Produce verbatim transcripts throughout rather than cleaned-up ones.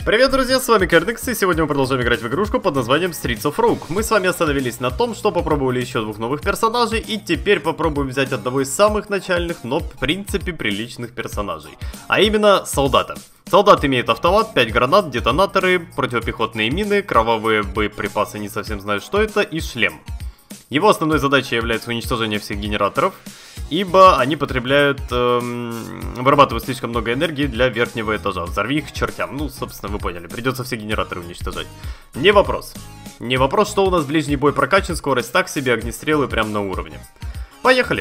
Привет, друзья, с вами Керникс, и сегодня мы продолжаем играть в игрушку под названием Streets of Rogue. Мы с вами остановились на том, что попробовали еще двух новых персонажей, и теперь попробуем взять одного из самых начальных, но в принципе приличных персонажей. А именно, солдата. Солдат имеет автомат, пять гранат, детонаторы, противопехотные мины, кровавые боеприпасы, не совсем знаю, что это, и шлем. Его основной задачей является уничтожение всех генераторов, ибо они потребляют, эм, вырабатывают слишком много энергии для верхнего этажа. Взорви их к чертям. Ну, собственно, вы поняли, придется все генераторы уничтожать. Не вопрос. Не вопрос, что у нас ближний бой прокачан, скорость так себе, огнестрелы прям на уровне. Поехали!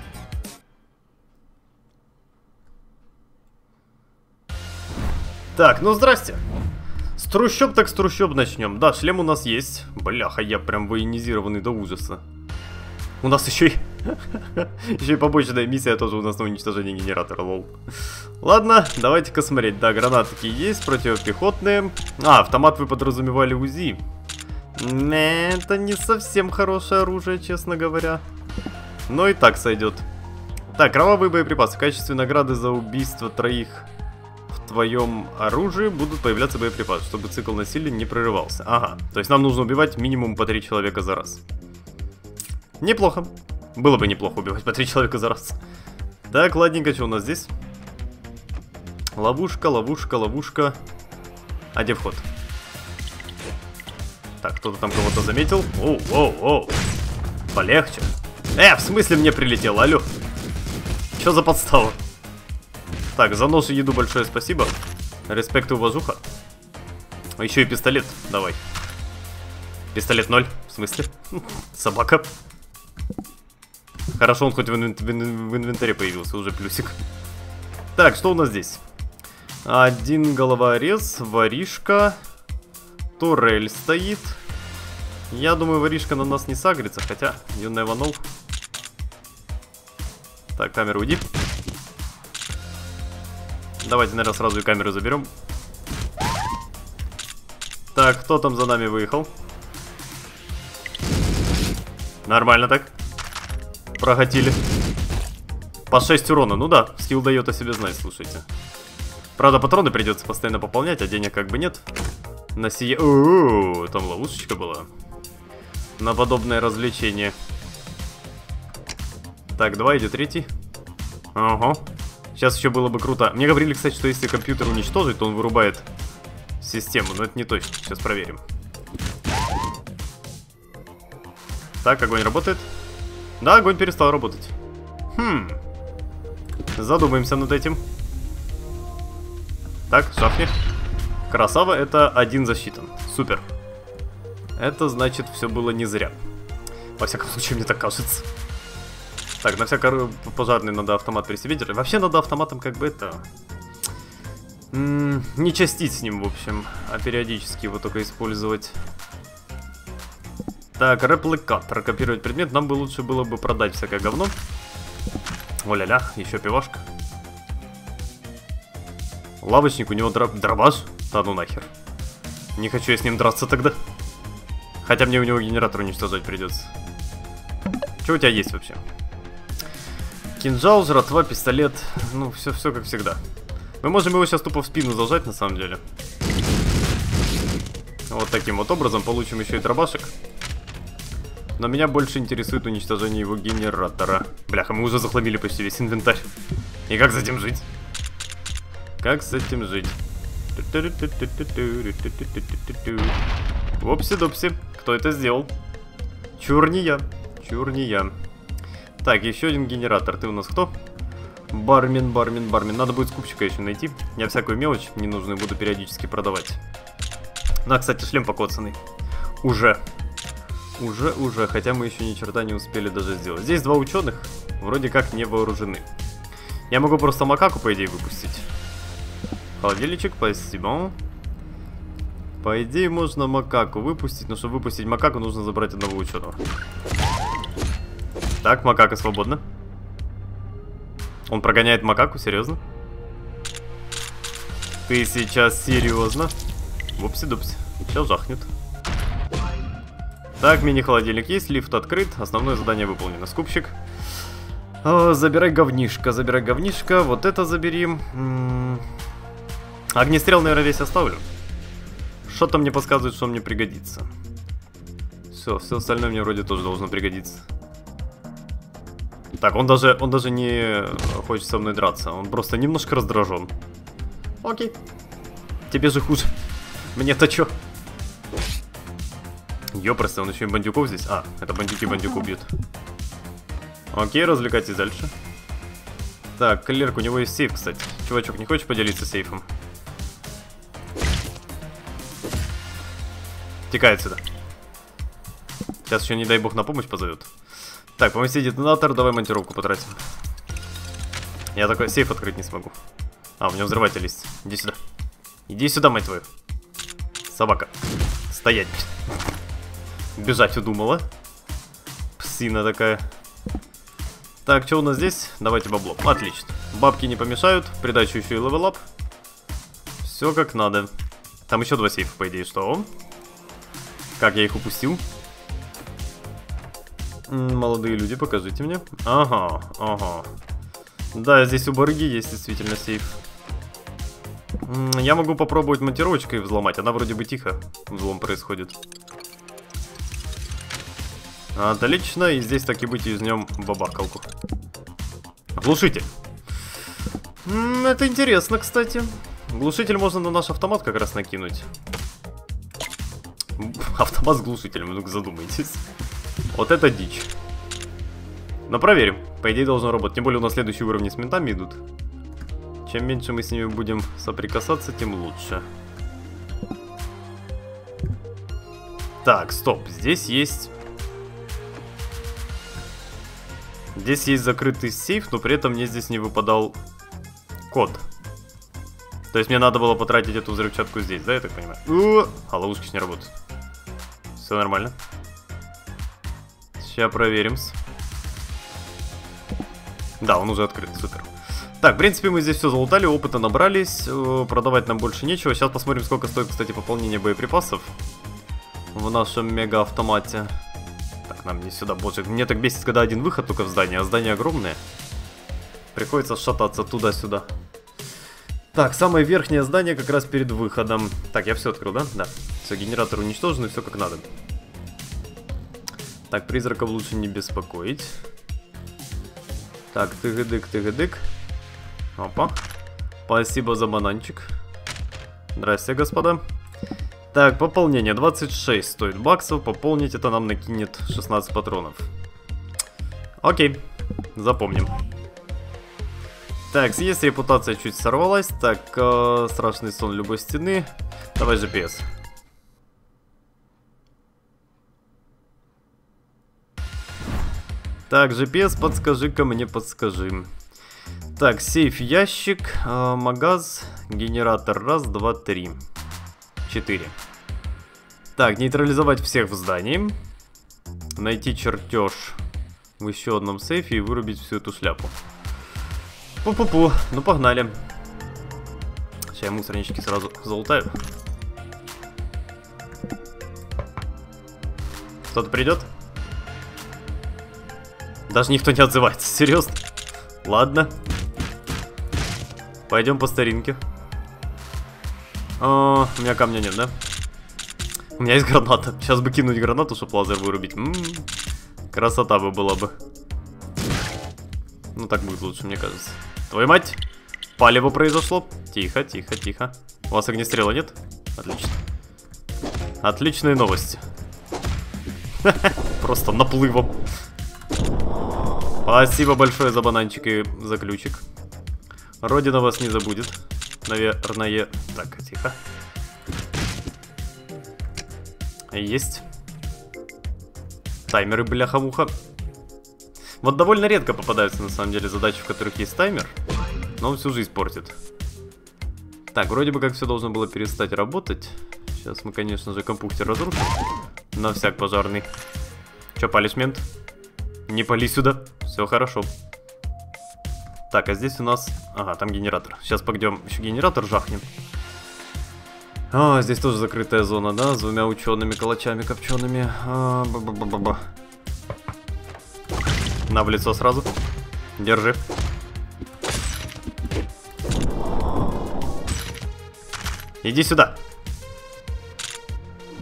Так, ну здрасте. С трущоб так с трущоб начнем. Да, шлем у нас есть. Бляха, я прям военизированный до ужаса. У нас еще и... еще и побочная миссия тоже у нас на уничтожение генератора, лол. Ладно, давайте-ка смотреть. Да, гранатки есть, противопехотные. А, автомат вы подразумевали УЗИ. Не, это не совсем хорошее оружие, честно говоря. Но и так сойдет. Так, кровавые боеприпасы. В качестве награды за убийство троих в твоем оружии будут появляться боеприпасы, чтобы цикл насилия не прерывался. Ага, то есть нам нужно убивать минимум по три человека за раз. Неплохо. Было бы неплохо убивать по три человека за раз. Так, ладненько, что у нас здесь? Ловушка, ловушка, ловушка. А где вход? Так, кто-то там кого-то заметил. Оу, оу, оу. Полегче. Э, в смысле мне прилетело, алло? Что за подстава? Так, за нож и еду большое спасибо. Респект и уважуха. Еще и пистолет, давай. Пистолет ноль, в смысле? Собака. Хорошо, он хоть в, инвент... в инвентаре появился, уже плюсик. Так, что у нас здесь? Один головорез, воришка, турель стоит. Я думаю, воришка на нас не сагрится, хотя, you never know. Так, камеру уйди. Давайте, наверное, сразу и камеру заберем. Так, кто там за нами выехал? Нормально так. Прогатили. По шесть урона. Ну да, скилл дает о себе знать, слушайте. Правда, патроны придется постоянно пополнять, а денег как бы нет. На сие... О-о-о, там ловушечка была. На подобное развлечение. Так, два, иди третий. Ага. Сейчас еще было бы круто. Мне говорили, кстати, что если компьютер уничтожить, то он вырубает систему. Но это не точно. Сейчас проверим. Так, огонь работает. Да, огонь перестал работать. Хм. Задумаемся над этим. Так, шахни. Красава, это один засчитан. Супер. Это значит, все было не зря. Во всяком случае, мне так кажется. Так, на всякий пожарный надо автомат при себе держать. Вообще надо автоматом как бы это... М-м, не частить с ним, в общем, а периодически его только использовать. Так, репликатор. Копировать предмет. Нам бы лучше было бы продать всякое говно. О-ля-ля, еще пивашка. Лавочник, у него дро... дробаш? Да ну нахер. Не хочу я с ним драться тогда. Хотя мне у него генератор уничтожать придется. Что у тебя есть вообще? Кинжал, жратва, пистолет. Ну, все, все как всегда. Мы можем его сейчас тупо в спину зажать, на самом деле. Вот таким вот образом получим еще и дробашек. Но меня больше интересует уничтожение его генератора. Бляха, мы уже захламили почти весь инвентарь. И как с этим жить? Как с этим жить? Вопси-допси. Кто это сделал? Чур не я. Чур не я. Так, еще один генератор. Ты у нас кто? Бармен, бармен, бармен. Надо будет скупщика еще найти. Я всякую мелочь ненужную буду периодически продавать. На, кстати, шлем покоцанный. Уже. Уже, уже. Хотя мы еще ни черта не успели даже сделать. Здесь два ученых. Вроде как не вооружены. Я могу просто макаку, по идее, выпустить. Холодильничек, спасибо. По идее, можно макаку выпустить. Но чтобы выпустить макаку, нужно забрать одного ученого. Так, макака свободна. Он прогоняет макаку, серьезно? Ты сейчас серьезно? Вупси-дупси. Сейчас жахнет. Так, мини-холодильник есть, лифт открыт, основное задание выполнено. Скупщик. О, забирай говнишко, забирай говнишко. Вот это забери. М-м-м. Огнестрел, наверное, весь оставлю. Что-то мне подсказывает, что он мне пригодится. Все, все остальное мне вроде тоже должно пригодиться. Так, он даже, он даже не хочет со мной драться. Он просто немножко раздражен. Окей. Тебе же хуже. Мне-то чё? Ёпросто, он еще и бандюков здесь. А, это бандюки бандюку бьют. Окей, развлекайтесь дальше. Так, клерк, у него есть сейф, кстати. Чувачок, не хочешь поделиться сейфом? Текай отсюда. Сейчас еще, не дай бог, на помощь позовет. Так, помоги детонатор, давай монтировку потратим. Я такой сейф открыть не смогу. А, у меня взрыватель есть. Иди сюда. Иди сюда, мать твою. Собака. Стоять. Бежать удумала. Псина такая. Так, что у нас здесь? Давайте бабло. Отлично. Бабки не помешают. Придачу еще и левелап. Все как надо. Там еще два сейфа, по идее, что? Как я их упустил? Молодые люди, покажите мне. Ага, ага. Да, здесь у барыги есть действительно сейф. Я могу попробовать монтировочкой взломать. Она вроде бы тихо. Взлом происходит. Отлично. И здесь так и быть из нем бабахалку. Глушитель. Это интересно, кстати. Глушитель можно на наш автомат как раз накинуть. Автомат с глушителем, ну-ка задумайтесь. Вот это дичь. Но проверим. По идее должно работать. Тем более у нас следующие уровни с ментами идут. Чем меньше мы с ними будем соприкасаться, тем лучше. Так, стоп. Здесь есть... Здесь есть закрытый сейф, но при этом мне здесь не выпадал код. То есть мне надо было потратить эту взрывчатку здесь, да, я так понимаю? О, а ловушки не работают. Все нормально. Сейчас проверим. Да, он уже открыт, супер. Так, в принципе, мы здесь все залутали, опыта набрались. Продавать нам больше нечего. Сейчас посмотрим, сколько стоит, кстати, пополнение боеприпасов в нашем мега-автомате. Так, нам не сюда, боже. Мне так бесит, когда один выход только в здание, а здание огромное. Приходится шататься туда-сюда. Так, самое верхнее здание как раз перед выходом. Так, я все открыл, да? Да. Все, генератор уничтожен и все как надо. Так, призраков лучше не беспокоить. Так, тыгыдык, тыгыдык. Опа. Спасибо за бананчик. Здрасте, господа. Так, пополнение. двадцать шесть стоит баксов. Пополнить это нам накинет шестнадцать патронов. Окей. Запомним. Так, есть репутация чуть сорвалась. Так, э, страшный сон любой стены. Давай джи пи эс. Так, джи пи эс, подскажи-ка мне, подскажи. Так, сейф, ящик, э, магаз, генератор. Раз, два, три. Четыре. Так, нейтрализовать всех в здании. Найти чертеж в еще одном сейфе и вырубить всю эту шляпу. Пу-пу-пу, ну погнали. Сейчас я мусорнички сразу залутаю. Кто-то придет? Даже никто не отзывается, серьезно? Ладно. Пойдем по старинке. А, у меня камня нет, да? У меня есть граната. Сейчас бы кинуть гранату, чтобы лазер вырубить. М-м-м. Красота бы была бы. Ну так будет лучше, мне кажется. Твою мать! Палево произошло. Тихо, тихо, тихо. У вас огнестрела нет? Отлично. Отличные новости. Просто наплывом. Спасибо большое за бананчик и за ключик. Родина вас не забудет. Наверное. Так, тихо. Есть. Таймеры, бляха-муха. Вот довольно редко попадаются, на самом деле, задачи, в которых есть таймер. Но он всю жизнь портит. Так, вроде бы как все должно было перестать работать. Сейчас мы, конечно же, компьютер разрушим. На всяк пожарный. Че, палишь, мент? Не пали сюда. Все хорошо. Так, а здесь у нас... Ага, там генератор. Сейчас пойдем еще генератор жахнем. А, здесь тоже закрытая зона, да? С двумя учеными калачами копчеными. А, ба-ба-ба-ба-ба. На, в лицо сразу. Держи. Иди сюда.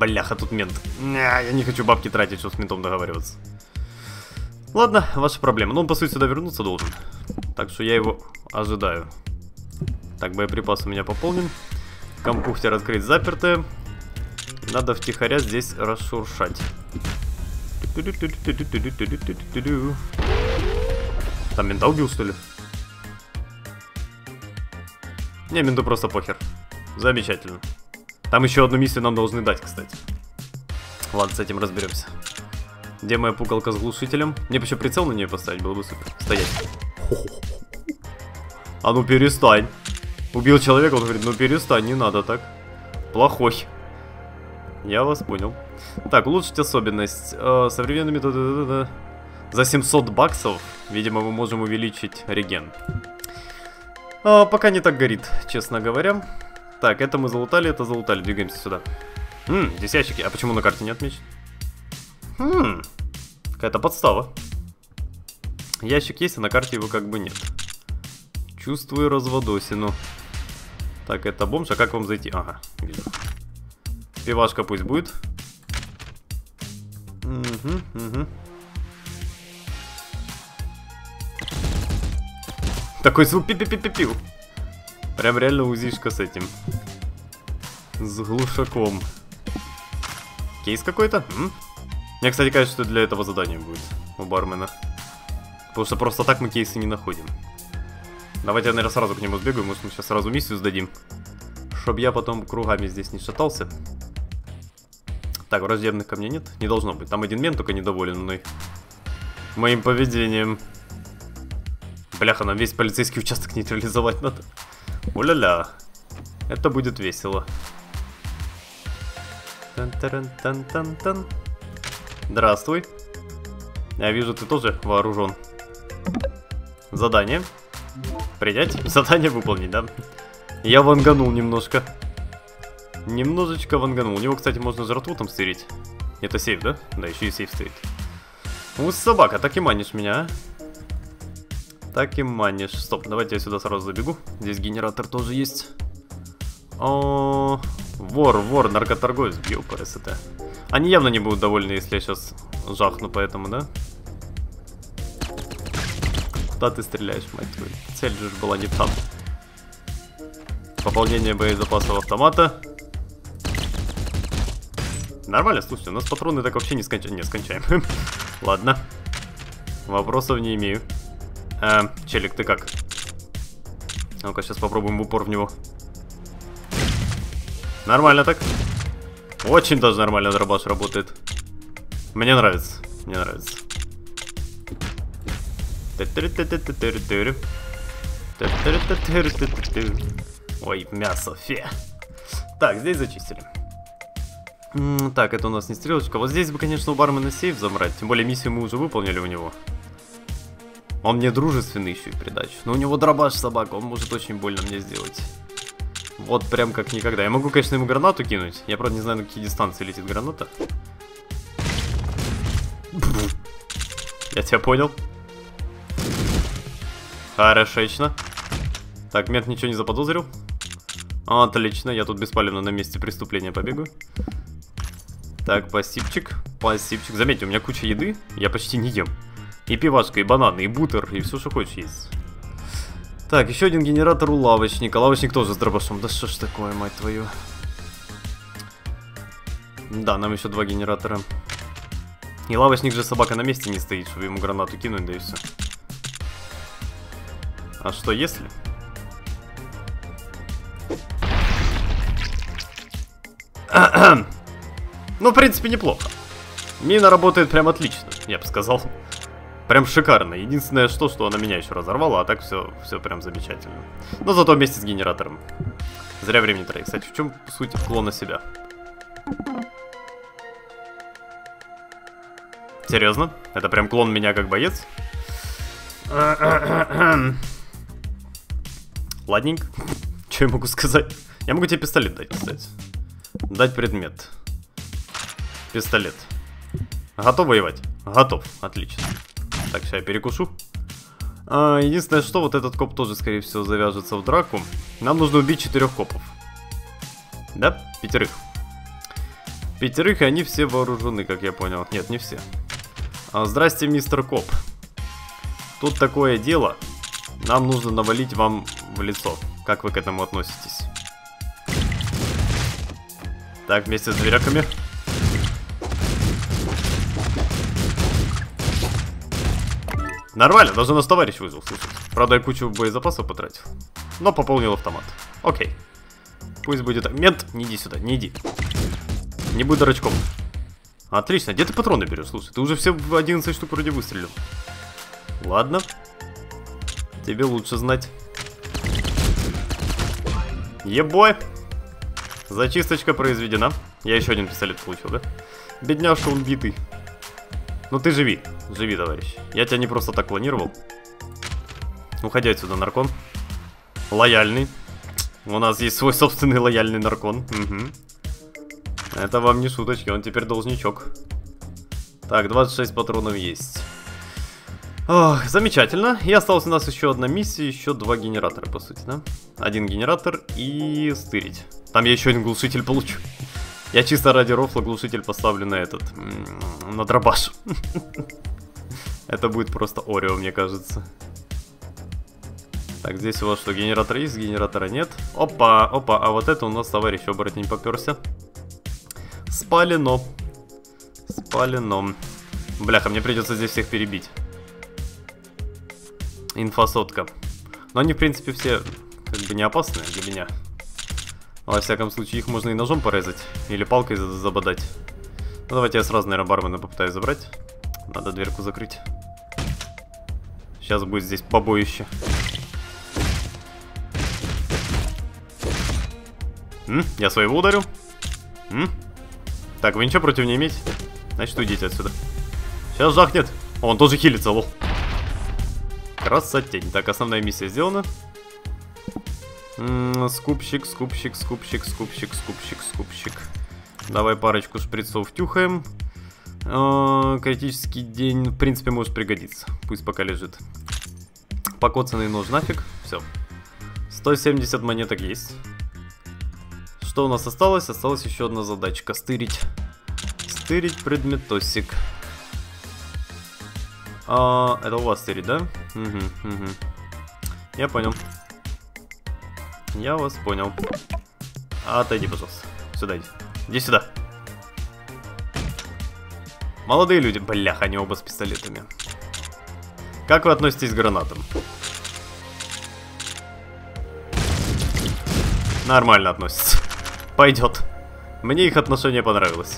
Бляха, тут мент. Я не хочу бабки тратить, чтобы с ментом договариваться. Ладно, ваша проблема. Ну, он, по сути, сюда вернуться должен. Так что я его ожидаю. Так, боеприпас у меня пополнен. Компьютер открыть запертый. Надо втихаря здесь расшуршать. Там мента убил, что ли? Не, менту просто похер. Замечательно. Там еще одну миссию нам должны дать, кстати. Ладно, с этим разберемся. Где моя пугалка с глушителем? Мне бы еще прицел на нее поставить, было бы супер. Стоять. А ну перестань. Убил человека, он говорит, ну перестань, не надо так. Плохой. Я вас понял. Так, улучшить особенность. Э, современными... За семьсот баксов, видимо, мы можем увеличить реген. Э, пока не так горит, честно говоря. Так, это мы залутали, это залутали. Двигаемся сюда. Ммм, здесь ящики. А почему на карте не отмечен? Хм, какая-то подстава. Ящик есть, а на карте его как бы нет. Чувствую разводосину. Так, это бомж, а как вам зайти? Ага, вижу. Пивашка пусть будет. Угу, угу. Такой звук пи-пи-пи-пи-пиу. Прям реально узишка с этим. С глушаком. Кейс какой-то? Мне, кстати, кажется, что для этого задания будет у бармена. Потому что просто так мы кейсы не находим. Давайте я, наверное, сразу к нему сбегаю. Может, мы сейчас сразу миссию сдадим. Чтоб я потом кругами здесь не шатался. Так, враждебных ко мне нет? Не должно быть. Там один мент только недоволен мной. Моим поведением. Бляха, нам весь полицейский участок нейтрализовать надо. Уля-ля. Это будет весело. Тан-таран-тан-тан-тан. Здравствуй. Я вижу, ты тоже вооружен. Задание. Принять. Задание выполнить, да? Я ванганул немножко. Немножечко ванганул. У него, кстати, можно жратву там стырить. Это сейф, да? Да, еще и сейф стоит. У, собака, так и манишь меня, а? Так и манишь. Стоп, давайте я сюда сразу забегу. Здесь генератор тоже есть. О, вор, вор, наркоторговец. Ёпарас это. Они явно не будут довольны, если я сейчас жахну, поэтому, да? Куда ты стреляешь, мать твою? Цель же была не там. Пополнение боезапасов автомата. Нормально, слушайте, у нас патроны так вообще не скончаем. Не, скончаем. Ладно. Вопросов не имею. Э, челик, ты как? Ну-ка, сейчас попробуем в упор в него. Нормально так. Очень даже нормально дробаш работает. Мне нравится. Мне нравится. Ой, мясо, фе. Так, здесь зачистили. Так, это у нас не стрелочка. Вот здесь бы, конечно, у бармена сейф забрать. Тем более миссию мы уже выполнили у него. Он мне дружественный еще и придачу. Но у него дробаш собака, он может очень больно мне сделать. Вот прям как никогда. Я могу, конечно, ему гранату кинуть. Я, правда, не знаю, на какие дистанции летит граната. Я тебя понял. Хорошечно. Так, мент ничего не заподозрил. Отлично, я тут беспалевно на месте преступления побегаю. Так, пассивчик. Пассивчик. Заметьте, у меня куча еды. Я почти не ем. И пивашка, и бананы, и бутер, и все, что хочешь есть. Так, еще один генератор у лавочника. Лавочник тоже с дробашом. Да что ж такое, мать твою. Да, нам еще два генератора. И лавочник же собака на месте не стоит, чтобы ему гранату кинуть, да и все. А что если? Ну, в принципе, неплохо. Мина работает прям отлично, я бы сказал. Прям шикарно. Единственное, что, что она меня еще разорвала, а так все, все прям замечательно. Но зато вместе с генератором. Зря времени тратить. Кстати, в чем суть клона себя? Серьезно? Это прям клон меня как боец? Ладненько. Что я могу сказать? Я могу тебе пистолет дать, кстати. Дать предмет. Пистолет. Готов воевать? Готов. Отлично. Так, сейчас я перекушу. А, единственное, что вот этот коп тоже, скорее всего, завяжется в драку. Нам нужно убить четырех копов. Да? Пятерых. Пятерых, и они все вооружены, как я понял. Нет, не все. А, здрасте, мистер Коп. Тут такое дело. Нам нужно навалить вам в лицо. Как вы к этому относитесь? Так, вместе с зверяками. Нормально, даже наш товарищ выжил, слушай. Правда, я кучу боезапасов потратил. Но пополнил автомат. Окей. Пусть будет так. Мент, не иди сюда, не иди. Не будь дурачком. Отлично, где ты патроны берешь? Слушай, ты уже все в одиннадцать штук вроде выстрелил. Ладно. Тебе лучше знать. Ебой. Зачисточка произведена. Я еще один пистолет получил, да? Бедняжка, он битый. Ну ты живи, живи, товарищ. Я тебя не просто так планировал. Уходи отсюда, наркон. Лояльный. У нас есть свой собственный лояльный наркон. Угу. Это вам не шуточки, он теперь должничок. Так, двадцать шесть патронов есть. Ох, замечательно. И осталась у нас еще одна миссия, еще два генератора, по сути, да? Один генератор и стырить. Там я еще один глушитель получу. Я чисто ради рофла глушитель поставлю на этот, на дробаш. Это будет просто Орео, мне кажется. Так, здесь у вас что, генератор есть, генератора нет. Опа, опа, а вот это у нас товарищ оборотень поперся. Спалено. Спалено. Бляха, мне придется здесь всех перебить. Инфосотка. Но они, в принципе, все как бы не опасные для меня. Во всяком случае, их можно и ножом порезать. Или палкой забодать. Ну, давайте я сразу, наверное, бармена попытаюсь забрать. Надо дверку закрыть. Сейчас будет здесь побоище. М? Я своего ударю. М? Так, вы ничего против не имеете? Значит, уйдите отсюда. Сейчас жахнет. Он тоже хилится, лол. Красотень. Так, основная миссия сделана. М-м, скупщик, скупщик, скупщик, скупщик, скупщик, скупщик. Давай парочку шприцов тюхаем. Э-э, критический день, в принципе, может пригодиться. Пусть пока лежит. Покоцанный нож нафиг. Все. сто семьдесят монеток есть. Что у нас осталось? Осталась еще одна задачка. Стырить. Стырить предметосик. А, это у вас стырить, да? Угу, угу. Я понял. Я вас понял. Отойди, пожалуйста. Сюда иди. Иди сюда. Молодые люди. Блях, они оба с пистолетами. Как вы относитесь к гранатам? Нормально относятся. Пойдет. Мне их отношение понравилось.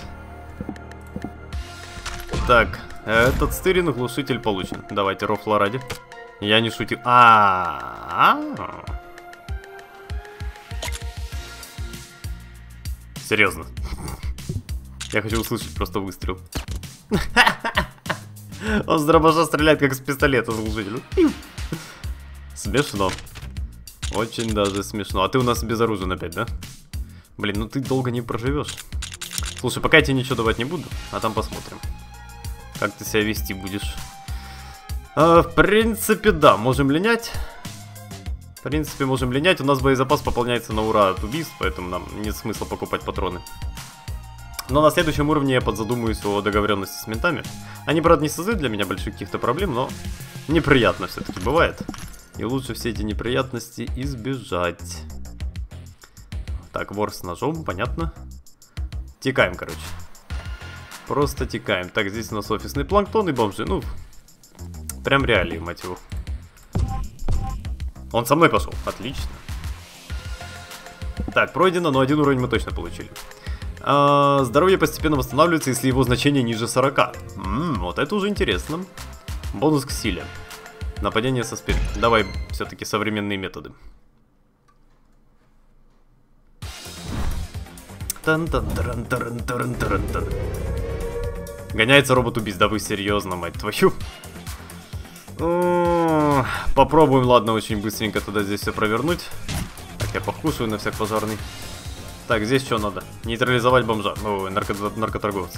Так, этот стырин глушитель получен. Давайте, рофла ради. Я не шутил. А-а-а. Серьезно. Я хочу услышать просто выстрел. Он с дробаша стреляет, как с пистолета с глушителем. Смешно. Очень даже смешно. А ты у нас безоружен опять, да? Блин, ну ты долго не проживешь. Слушай, пока я тебе ничего давать не буду, а там посмотрим, как ты себя вести будешь. А, в принципе, да, можем линять. В принципе, можем линять. У нас боезапас пополняется на ура от убийств, поэтому нам нет смысла покупать патроны. Но на следующем уровне я подзадумаюсь о договоренности с ментами. Они, правда, не создают для меня больших каких-то проблем, но неприятно все-таки бывает. И лучше все эти неприятности избежать. Так, вор с ножом, понятно. Текаем, короче. Просто текаем. Так, здесь у нас офисный планктон и бомжи. Ну, прям реалии, мать его. Он со мной пошел. Отлично. Так, пройдено, но один уровень мы точно получили. А, здоровье постепенно восстанавливается, если его значение ниже сорока. М-м, вот это уже интересно. Бонус к силе. Нападение со спины. Давай все-таки современные методы. Тан-тан-таран-таран-таран-таран-таран. Гоняется робот-убийц, да вы серьезно, мать твою. Попробуем, ладно, очень быстренько туда здесь все провернуть. Так, я покушаю на всяк пожарный. Так, здесь что надо? Нейтрализовать бомжа. Ой, нарко наркоторговца.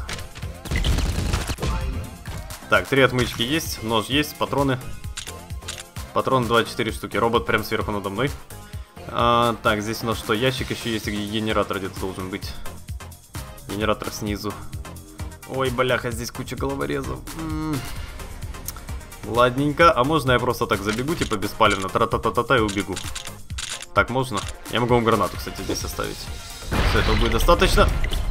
Так, три отмычки есть, нож есть, патроны. Патрон двадцать четыре штуки. Робот прям сверху надо мной. А, так, здесь у нас что? Ящик еще есть, и генератор где-то должен быть. Генератор снизу. Ой, бляха, здесь куча головорезов. М-м. Ладненько. А можно я просто так забегу, типа беспалевно, тра-та-та-та-та и убегу? Так можно? Я могу вам гранату, кстати, здесь оставить. Все, этого будет достаточно.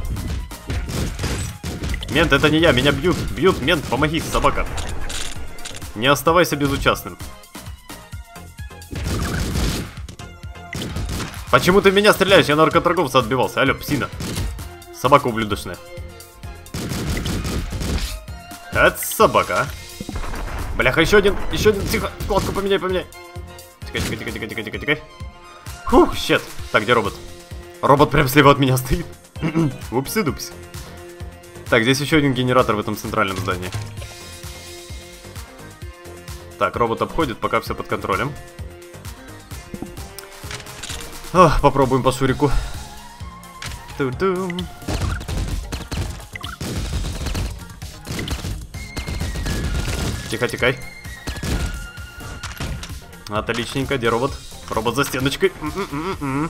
Мент, это не я, меня бьют. Бьют, мент, помоги, собака. Не оставайся безучастным. Почему ты в меня стреляешь? Я наркоторговца отбивался. Алло, псина. Собака ублюдочная. Это собака, а? Бляха, еще один, еще один, тихо, вкладку поменяй, поменяй. Тихо, тихо, тихо, тихо, тихо, тихо, тихо. Фух, щет. Так, где робот? Робот прям слева от меня стоит. Упси-дупси. Так, здесь еще один генератор в этом центральном здании. Так, робот обходит, пока все под контролем. О, попробуем по шурику. Ту-дум. Тихо, тикай. Отличненько, где робот? Робот за стеночкой. М-м-м-м.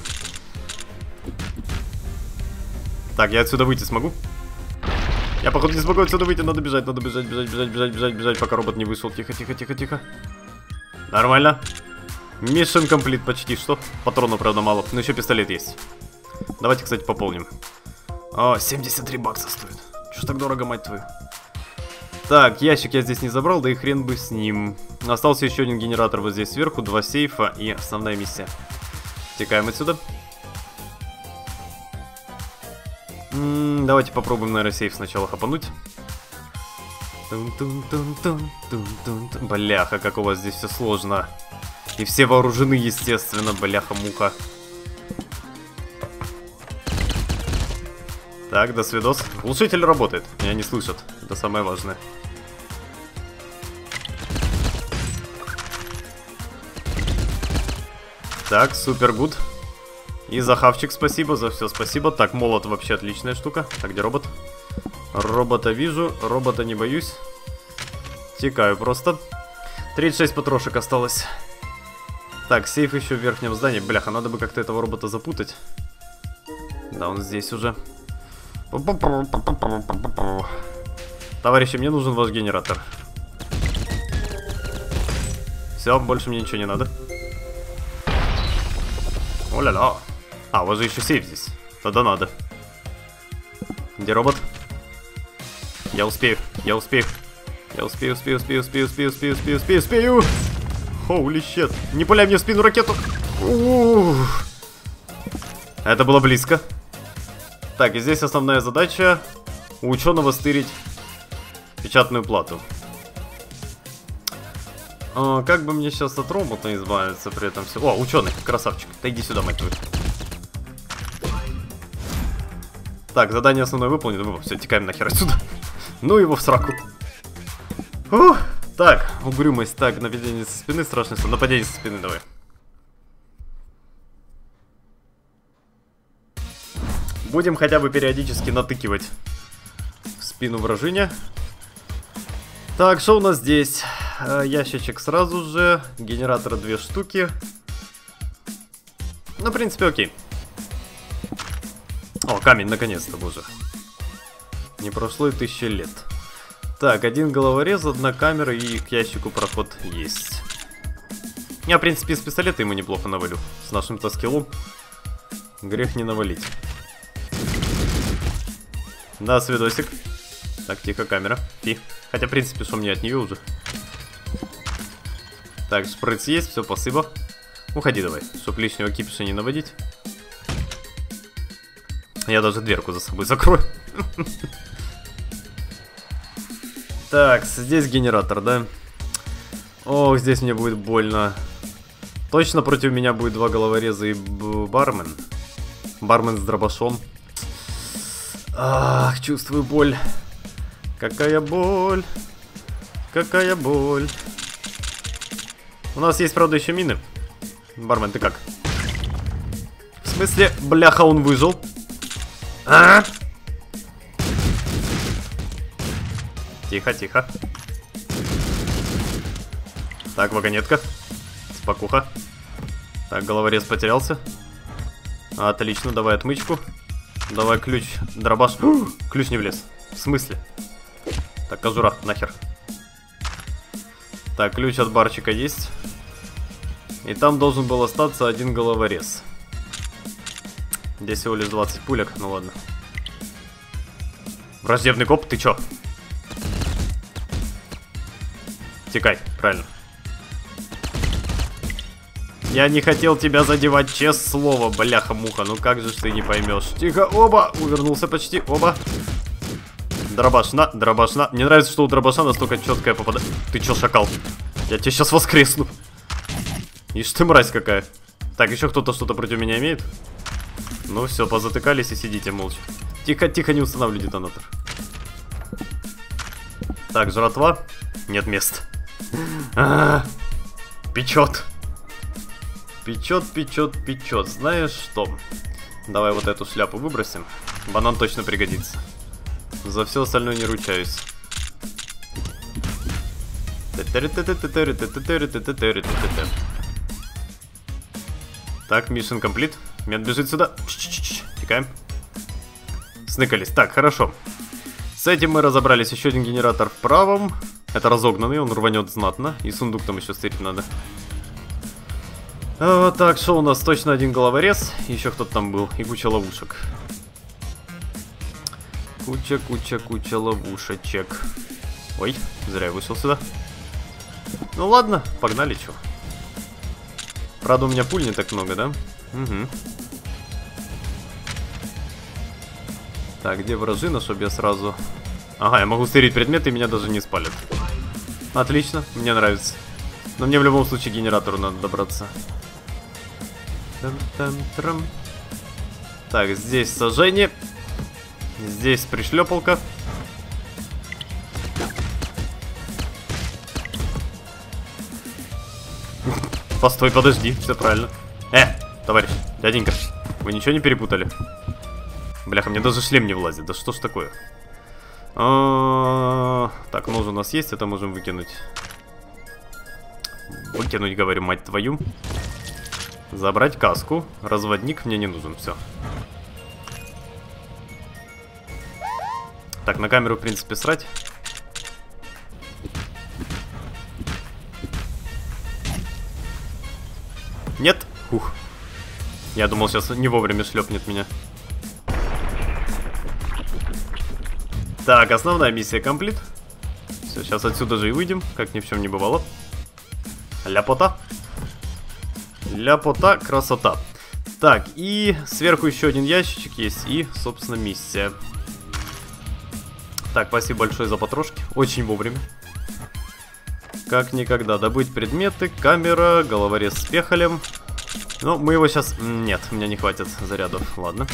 Так, я отсюда выйти смогу? Я, походу, не смогу отсюда выйти. Надо бежать, надо бежать, бежать, бежать, бежать, бежать, бежать, пока робот не вышел. Тихо, тихо, тихо, тихо. Нормально. Mission complete почти что. Патронов, правда, мало. Но еще пистолет есть. Давайте, кстати, пополним. О, семьдесят три бакса стоит. Чё ж так дорого, мать твою? Так, ящик я здесь не забрал, да и хрен бы с ним. Остался еще один генератор вот здесь сверху, два сейфа и основная миссия. Текаем отсюда. М-м, давайте попробуем, наверное, сейф сначала хапануть. Бляха, как у вас здесь все сложно. И все вооружены, естественно, бляха-муха. Так, до свидос. Глушитель работает, меня не слышат. Это самое важное. Так, супер гуд. И за хавчик спасибо, за все спасибо. Так, молот вообще отличная штука. Так, где робот? Робота вижу, робота не боюсь. Текаю просто. тридцать шесть патрошек осталось. Так, сейф еще в верхнем здании. Бляха, надо бы как-то этого робота запутать. Да, он здесь уже. Товарищи, мне нужен ваш генератор. Все, больше мне ничего не надо. О-ля-ля. А, у вас же еще сейф здесь. Тогда надо. Где робот? Я успею, я успею. Я успею, успею, успею, успею, успею, успею, успею, успею, успею. Хоули щет. Не пуляй мне в спину ракету. Ух. Это было близко. Так, и здесь основная задача у ученого стырить печатную плату. А, как бы мне сейчас от робота избавиться при этом все. О, ученый, красавчик. Да иди сюда, мать твою. Так, задание основное выполнено. Все, текаем нахер отсюда. Ну его в сраку. Ух. Так, угрюмость. Так, нападение со спины, страшное. Нападение со спины, давай. Будем хотя бы периодически натыкивать в спину вражине. Так, что у нас здесь? Ящичек сразу же. Генератора две штуки. Ну, в принципе, окей. О, камень, наконец-то, боже. Не прошло и тысячи лет. Так, один головорез, одна камера и к ящику проход есть. Я, в принципе, с пистолета ему неплохо навалю. С нашим-то скиллом грех не навалить. Да, свидосик. Так, тихо, камера. Фи. Хотя, в принципе, что мне от нее уже. Так, шприц есть, все, спасибо. Уходи давай, чтоб лишнего кипиша не наводить. Я даже дверку за собой закрою. Так, здесь генератор, да? Ох, здесь мне будет больно. Точно против меня будет два головореза и бармен. Бармен с дробашом. Ах, чувствую боль. Какая боль. Какая боль. У нас есть, правда, еще мины. Бармен, ты как? В смысле, бляха, он выжил? А? Тихо, тихо. Так, вагонетка. Спокуха. Так, головорез потерялся. Отлично, давай отмычку. Давай ключ, дробаш. Ключ не влез. В смысле? Так, кожура, нахер. Так, ключ от барчика есть. И там должен был остаться один головорез. Здесь всего лишь двадцать пулек, ну ладно. Враждебный коп, ты чё? Текай, правильно. Я не хотел тебя задевать, честное слово, бляха-муха. Ну как же ж ты не поймешь. Тихо, оба, увернулся почти, оба. Дробаш на, дробаш на. Мне нравится, что у дробаша настолько четкое попадает. Ты чё, шакал? Я тебе сейчас воскресну. Ишь ты, мразь какая. Так, еще кто-то что-то против меня имеет? Ну все, позатыкались и сидите молча. Тихо, тихо, не устанавливай детонатор. Так, жратва. Нет места. А-а-а. Печет. Печет, печет, печет. Знаешь что? Давай вот эту шляпу выбросим. Банан точно пригодится. За все остальное не ручаюсь. Так, mission complete. Мед бежит сюда. Текаем. Сныкались. Так, хорошо. С этим мы разобрались. Еще один генератор в правом. Это разогнанный, он рванет знатно. И сундук там еще стырить надо. А, так, что у нас? Точно один головорез. Еще кто-то там был. И куча ловушек. Куча, куча, куча ловушечек. Ой, зря я вышел сюда. Ну ладно, погнали, чё. Правда, у меня пуль не так много, да? Угу. Так, где вражина, чтобы я сразу... Ага, я могу стырить предметы, и меня даже не спалят. Отлично, мне нравится. Но мне в любом случае к генератору надо добраться. Там-там-трам. Так, здесь сожжение. Здесь пришлепалка. Постой, подожди, все правильно. Э, товарищ, дяденька, вы ничего не перепутали? Бляха, мне даже шлем не влазит, да что ж такое? А-а-а, так, нож у нас есть, это можем выкинуть. Выкинуть, говорю, мать твою. Забрать каску. Разводник мне не нужен, все. Так, на камеру, в принципе, срать. Нет? Ух. Я думал, сейчас не вовремя шлепнет меня. Так, основная миссия комплит. Все, сейчас отсюда же и выйдем, как ни в чем не бывало. Ляпота. Ляпота, красота. Так, и сверху еще один ящичек есть. И, собственно, миссия. Так, спасибо большое за потрошки. Очень вовремя. Как никогда. Добыть предметы, камера, головорез с пехалем. Ну, мы его сейчас... Нет, у меня не хватит зарядов. Ладно.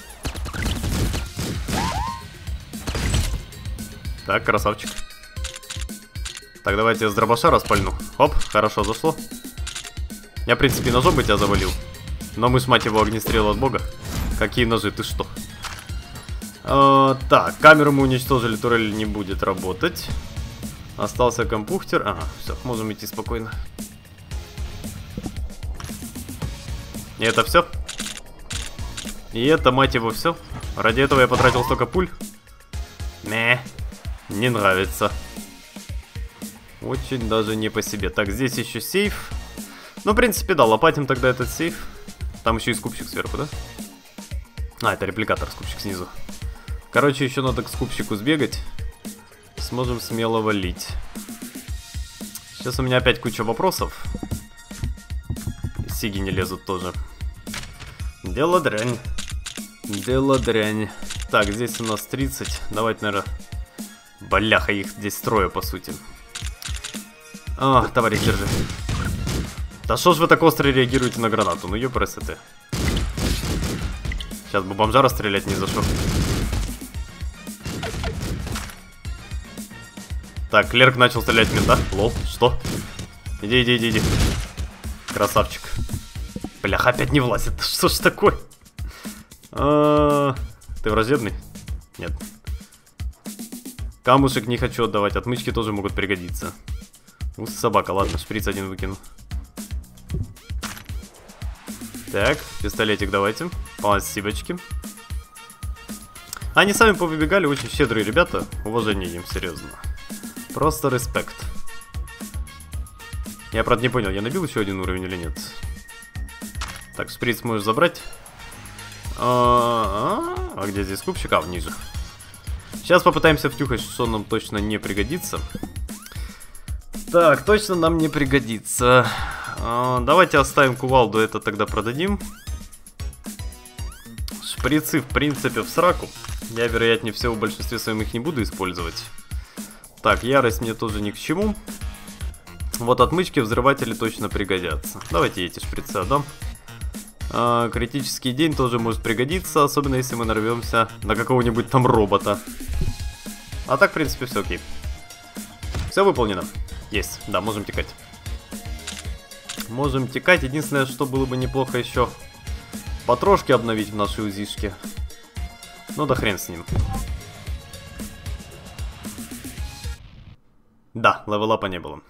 Так, красавчик. Так, давайте я с дробаша распальну. Оп, хорошо зашло. Я, в принципе, ножом бы тебя завалил. Но мы ж, мать его, огнестрел от бога. Какие ножи, ты что? А, так, камеру мы уничтожили, турель не будет работать. Остался компьютер. Ага, все, можем идти спокойно. И это все? И это, мать его, все? Ради этого я потратил столько пуль? Не, не нравится. Очень даже не по себе. Так, здесь еще сейф. Ну, в принципе, да, лопатим тогда этот сейф. Там еще и скупщик сверху, да? А, это репликатор, скупщик снизу. Короче, еще надо к скупщику сбегать. Сможем смело валить. Сейчас у меня опять куча вопросов. Сиги не лезут тоже. Дело дрянь. Дело дрянь. Так, здесь у нас тридцать. Давайте, наверное... Бляха, их здесь трое, по сути. А, товарищ, держи. Да что ж вы так остро реагируете на гранату? Ну ёпрст ты. Сейчас бы бомжа расстрелять не за что. Так, клерк начал стрелять в мента. Лол, что? Иди, иди, иди, иди. Красавчик. Блях, опять не влазит. Что ж такое? А-а-а. Ты враждебный? Нет. Камушек не хочу отдавать. Отмычки тоже могут пригодиться. Ус, собака, ладно, шприц один выкину. Так, пистолетик давайте. Спасибочки. Они сами повыбегали, очень щедрые ребята. Уважение им, серьезно. Просто респект. Я, правда, не понял, я набил еще один уровень или нет? Так, шприц можешь забрать. А, -а, -а, а где здесь кубчик? А, ниже. Сейчас попытаемся втюхать, что нам точно не пригодится. Так, точно нам не пригодится. А, давайте оставим кувалду, это тогда продадим. Шприцы, в принципе, в сраку. Я, вероятнее всего, в большинстве своем их не буду использовать. Так, ярость мне тоже ни к чему. Вот отмычки, взрыватели точно пригодятся. Давайте эти шприцы отдам. А, критический день тоже может пригодиться, особенно если мы нарвемся на какого-нибудь там робота. А так, в принципе, все окей. Все выполнено. Есть, да, можем текать. Можем текать. Единственное, что было бы неплохо еще потрошки обновить в нашей узишке. Ну да хрен с ним. Да, левелапа не было.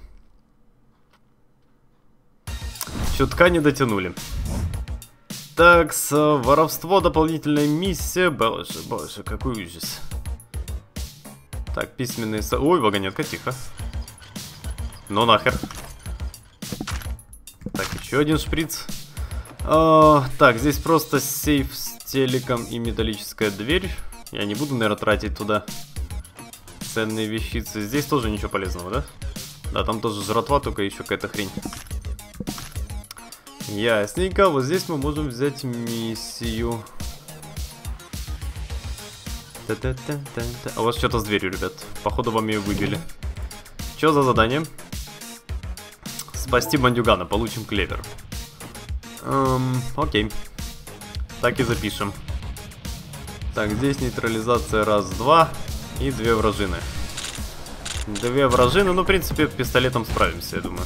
Чутка не дотянули. Так, с воровство, дополнительная миссия. Боже, боже, какой ужас. Так, письменные... Со... Ой, вагонетка, тихо. Ну нахер. Так, еще один шприц. А, так, здесь просто сейф с телеком и металлическая дверь. Я не буду, наверное, тратить туда ценные вещицы. Здесь тоже ничего полезного, да? Да, там тоже жратва, только еще какая-то хрень. Ясненько, вот здесь мы можем взять миссию. Та-та-та-та-та. А у вас что-то с дверью, ребят. Походу вам ее выбили. Что за задание? Спасти бандюгана, получим клевер. Эм, окей. Так и запишем. Так, здесь нейтрализация раз-два и две вражины. Две вражины, ну, в принципе, пистолетом справимся, я думаю.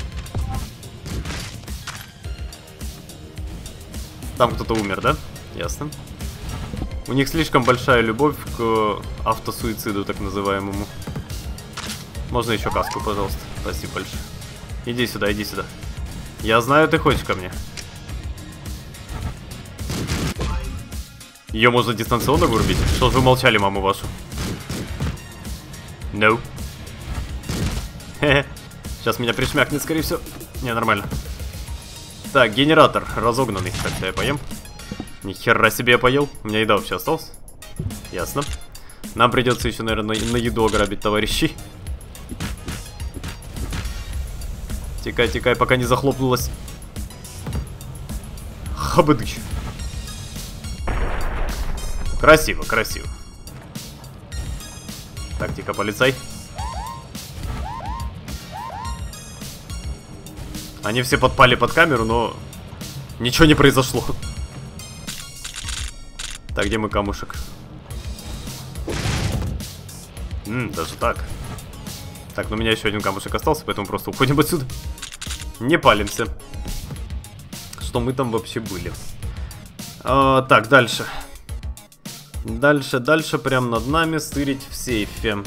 Там кто-то умер, да? Ясно. У них слишком большая любовь к автосуициду, так называемому. Можно еще каску, пожалуйста. Спасибо большое. Иди сюда, иди сюда. Я знаю, ты хочешь ко мне. Ее можно дистанционно вырубить? Что ж вы молчали, маму вашу? No. Хе-хе. Сейчас меня пришмякнет, скорее всего. Не, нормально. Так, генератор разогнанный. Так-то я поем. Ни хера себе я поел. У меня еда вообще осталась. Ясно. Нам придется еще, наверное, на, на еду ограбить товарищей. Текай, текай, пока не захлопнулась. Хабыдыч. Красиво, красиво. Тактика полицай. Они все подпали под камеру, но ничего не произошло. Так, где мой камушек? Ммм, даже так. Так, ну у меня еще один камушек остался, поэтому просто уходим отсюда. Не палимся. Что мы там вообще были? А, так, дальше. Дальше, дальше, прям над нами стырить в сейфе.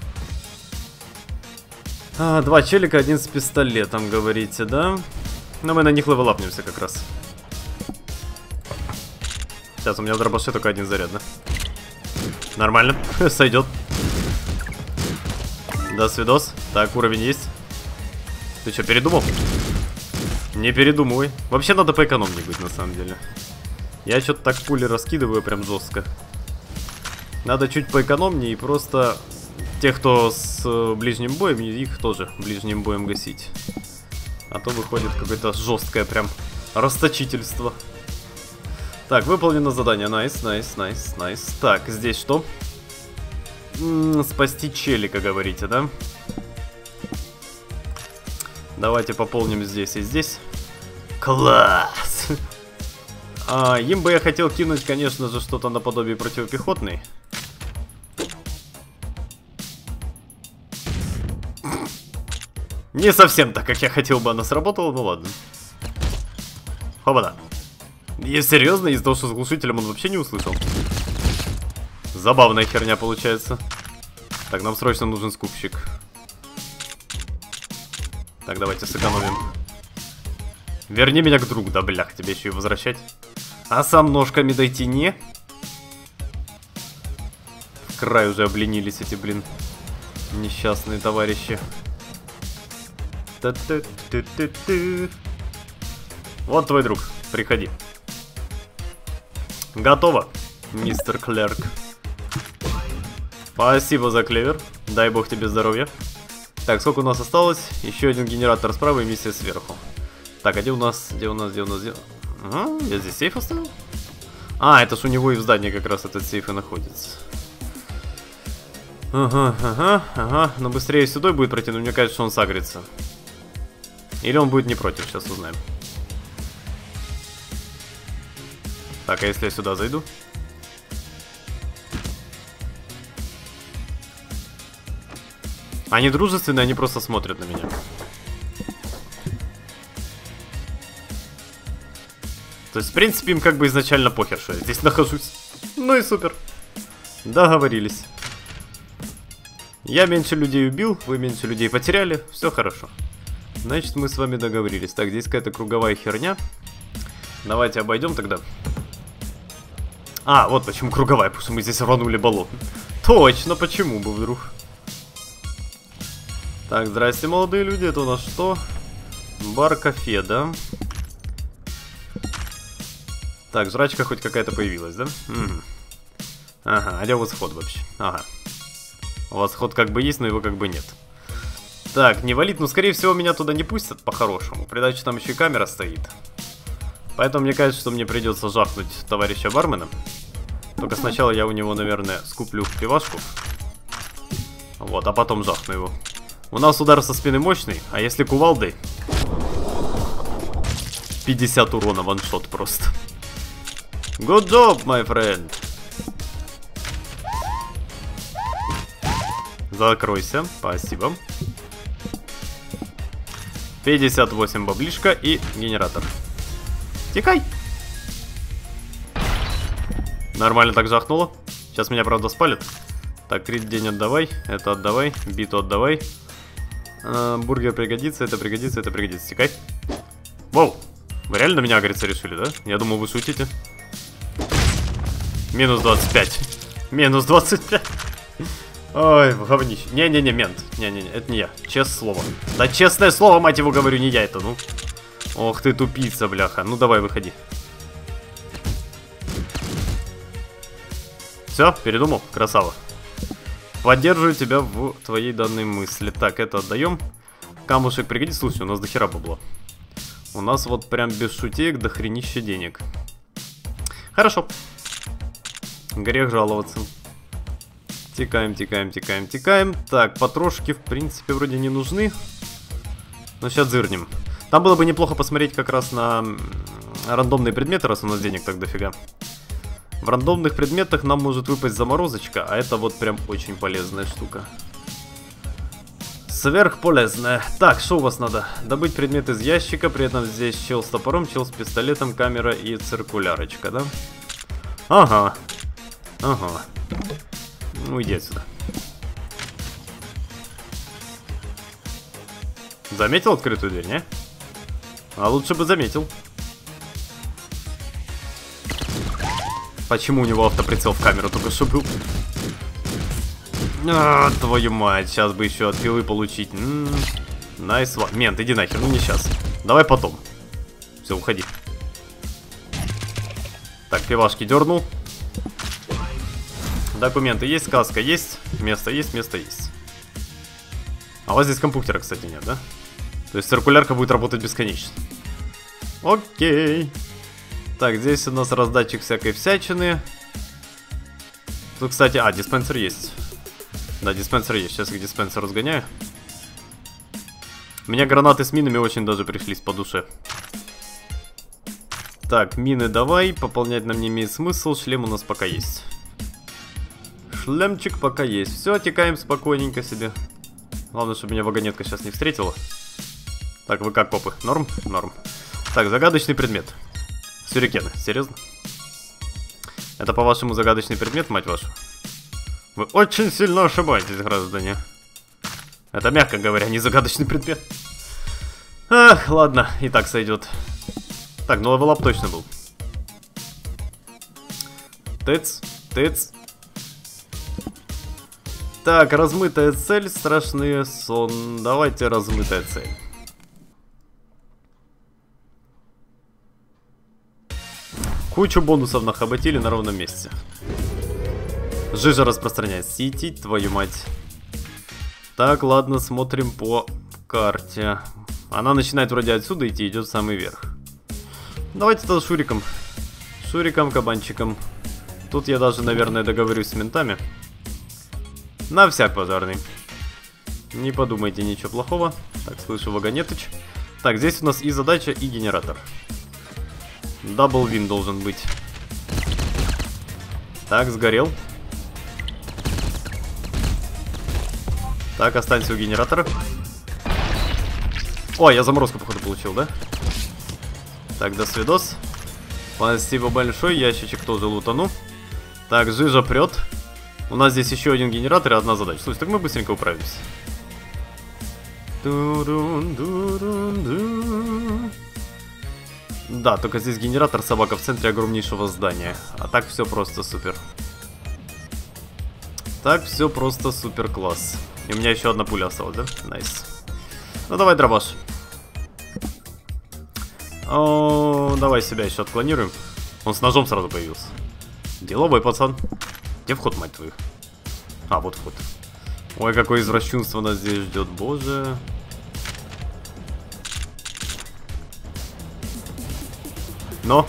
А, два челика, один с пистолетом, говорите, да? Но мы на них левелапнемся как раз. Сейчас, у меня в дробаше только один заряд, да? Нормально, сойдет. Да, свидос. Так, уровень есть. Ты что, передумал? Не передумывай. Вообще надо поэкономнее быть, на самом деле. Я что-то так пули раскидываю прям жестко. Надо чуть поэкономнее и просто тех, кто с ближним боем, их тоже ближним боем гасить. А то выходит какое-то жесткое прям расточительство. Так, выполнено задание. Найс, найс, найс, найс. Так, здесь что? М-м, спасти челика, говорите, да? Давайте пополним здесь и здесь. Класс! А, им бы я хотел кинуть, конечно же, что-то наподобие противопехотной. Не совсем так, как я хотел бы, она сработала, ну ладно. Хоба-да. И серьезно, из-за того, что с глушителем он вообще не услышал. Забавная херня получается. Так, нам срочно нужен скупщик. Так, давайте сэкономим. Верни меня к другу, да блях, тебе еще и возвращать. А сам ножками дойти не? край уже обленились эти, блин, несчастные товарищи. Та-та-та-та-та. Вот твой друг, приходи. Готово, мистер Клерк. Спасибо за клевер, дай бог тебе здоровья. Так, сколько у нас осталось? Еще один генератор справа и миссия сверху. Так, а где у нас, где у нас, где у нас, где... А, я здесь сейф оставил? А, это ж у него и в здании как раз этот сейф и находится. Ага, ага, ага. Но быстрее сюда будет пройти, но мне кажется, что он сагрится. Или он будет не против, сейчас узнаем. Так, а если я сюда зайду? Они дружественные, они просто смотрят на меня. То есть, в принципе, им как бы изначально похер, что я здесь нахожусь. Ну и супер. Договорились. Я меньше людей убил, вы меньше людей потеряли. Все хорошо. Значит, мы с вами договорились. Так, здесь какая-то круговая херня. Давайте обойдем тогда. А, вот почему круговая, потому что мы здесь рванули болото. Точно, почему бы вдруг? Так, здрасте, молодые люди. Это у нас что? Бар-кафе, да? Так, жрачка хоть какая-то появилась, да? Угу. Ага, а где у вас вход вообще? Ага. У вас вход как бы есть, но его как бы нет. Так, не валит, ну скорее всего меня туда не пустят по-хорошему. Придачу там еще и камера стоит. Поэтому мне кажется, что мне придется жахнуть товарища бармена. Только сначала я у него, наверное, скуплю пивашку. Вот, а потом жахну его. У нас удар со спины мощный, а если кувалдой... пятьдесят урона, ваншот просто. Good job, my friend. Закройся, спасибо. пятьдесят восемь баблишка и генератор. Тикай. Нормально так жахнуло. Сейчас меня, правда, спалит. Так, тридцать день отдавай, это отдавай, биту отдавай. А, бургер пригодится, это пригодится, это пригодится. Тикай. Воу. Вы реально на меня агриться решили, да? Я думал, вы шутите. Минус двадцать пять. Минус двадцать пять. Ой, говнище. Не-не-не, мент. Не-не-не, это не я. Честное слово. Да честное слово, мать его, говорю, не я это, ну. Ох ты тупица, бляха. Ну давай, выходи. Все, передумал? Красава. Поддерживаю тебя в твоей данной мысли. Так, это отдаем. Камушек пригодится. Слушай, у нас дохера бабла. У нас вот прям без шутеек дохренища денег. Хорошо. Грех жаловаться. Текаем, текаем, текаем, текаем. Так, потрошки в принципе вроде не нужны. Но сейчас зырнем. Там было бы неплохо посмотреть как раз на рандомные предметы, раз у нас денег так дофига. В рандомных предметах нам может выпасть заморозочка, а это вот прям очень полезная штука. Сверхполезная. Так, что у вас надо? Добыть предмет из ящика, при этом здесь чел с топором, чел с пистолетом, камера и циркулярочка, да? Ага. Ага. Ну, иди отсюда. Заметил открытую дверь, не? А лучше бы заметил. Почему у него автоприцел в камеру только что был? А, твою мать, сейчас бы еще от пилы получить. Найс one. Мент, иди нахер, ну не сейчас. Давай потом. Все, уходи. Так, пивашки дернул. Документы есть, сказка есть, место есть, место есть. А у вас здесь компьютера, кстати, нет, да? То есть циркулярка будет работать бесконечно. Окей. Так, здесь у нас раздатчик всякой всячины. Тут, кстати, а, диспенсер есть. Да, диспенсер есть. Сейчас я к диспенсеру сгоняю. Мне гранаты с минами очень даже пришлись по душе. Так, мины давай. Пополнять нам не имеет смысл. Шлем у нас пока есть. Шлемчик пока есть. Все, текаем спокойненько себе. Главное, чтобы меня вагонетка сейчас не встретила. Так, вы как, попы? Норм? Норм. Так, загадочный предмет. Сюрикены. Серьезно? Это, по-вашему, загадочный предмет, мать вашу? Вы очень сильно ошибаетесь, граждане. Это, мягко говоря, не загадочный предмет. Ах, ладно, и так сойдет. Так, ну левелап точно был. Тыц, тыц. Так, размытая цель, страшный сон. Давайте размытая цель. Кучу бонусов нахоботили на ровном месте. Жижа распространяет сети, твою мать. Так, ладно, смотрим по карте. Она начинает вроде отсюда идти, идет в самый верх. Давайте тогда шуриком. Шуриком, кабанчиком. Тут я даже, наверное, договорюсь с ментами. На всяк пожарный. Не подумайте ничего плохого. Так, слышу вагонетыч. Так, здесь у нас и задача, и генератор. Дабл вин должен быть. Так, сгорел. Так, останься у генератора. О, я заморозку, походу, получил, да? Так, до свидос. Спасибо большое, ящичек тоже лутану. Так, жижа прет. У нас здесь еще один генератор и одна задача. Слушай, так мы быстренько управимся. Да, только здесь генератор, собака в центре огромнейшего здания. А так все просто супер. Так все просто супер класс. И у меня еще одна пуля осталась, да? Найс. Ну давай дробаш. О, давай себя еще отклонируем. Он с ножом сразу появился. Деловой пацан. Где вход, мать твою? А, вот вход. Ой, какое извращенство нас здесь ждет, боже. Но.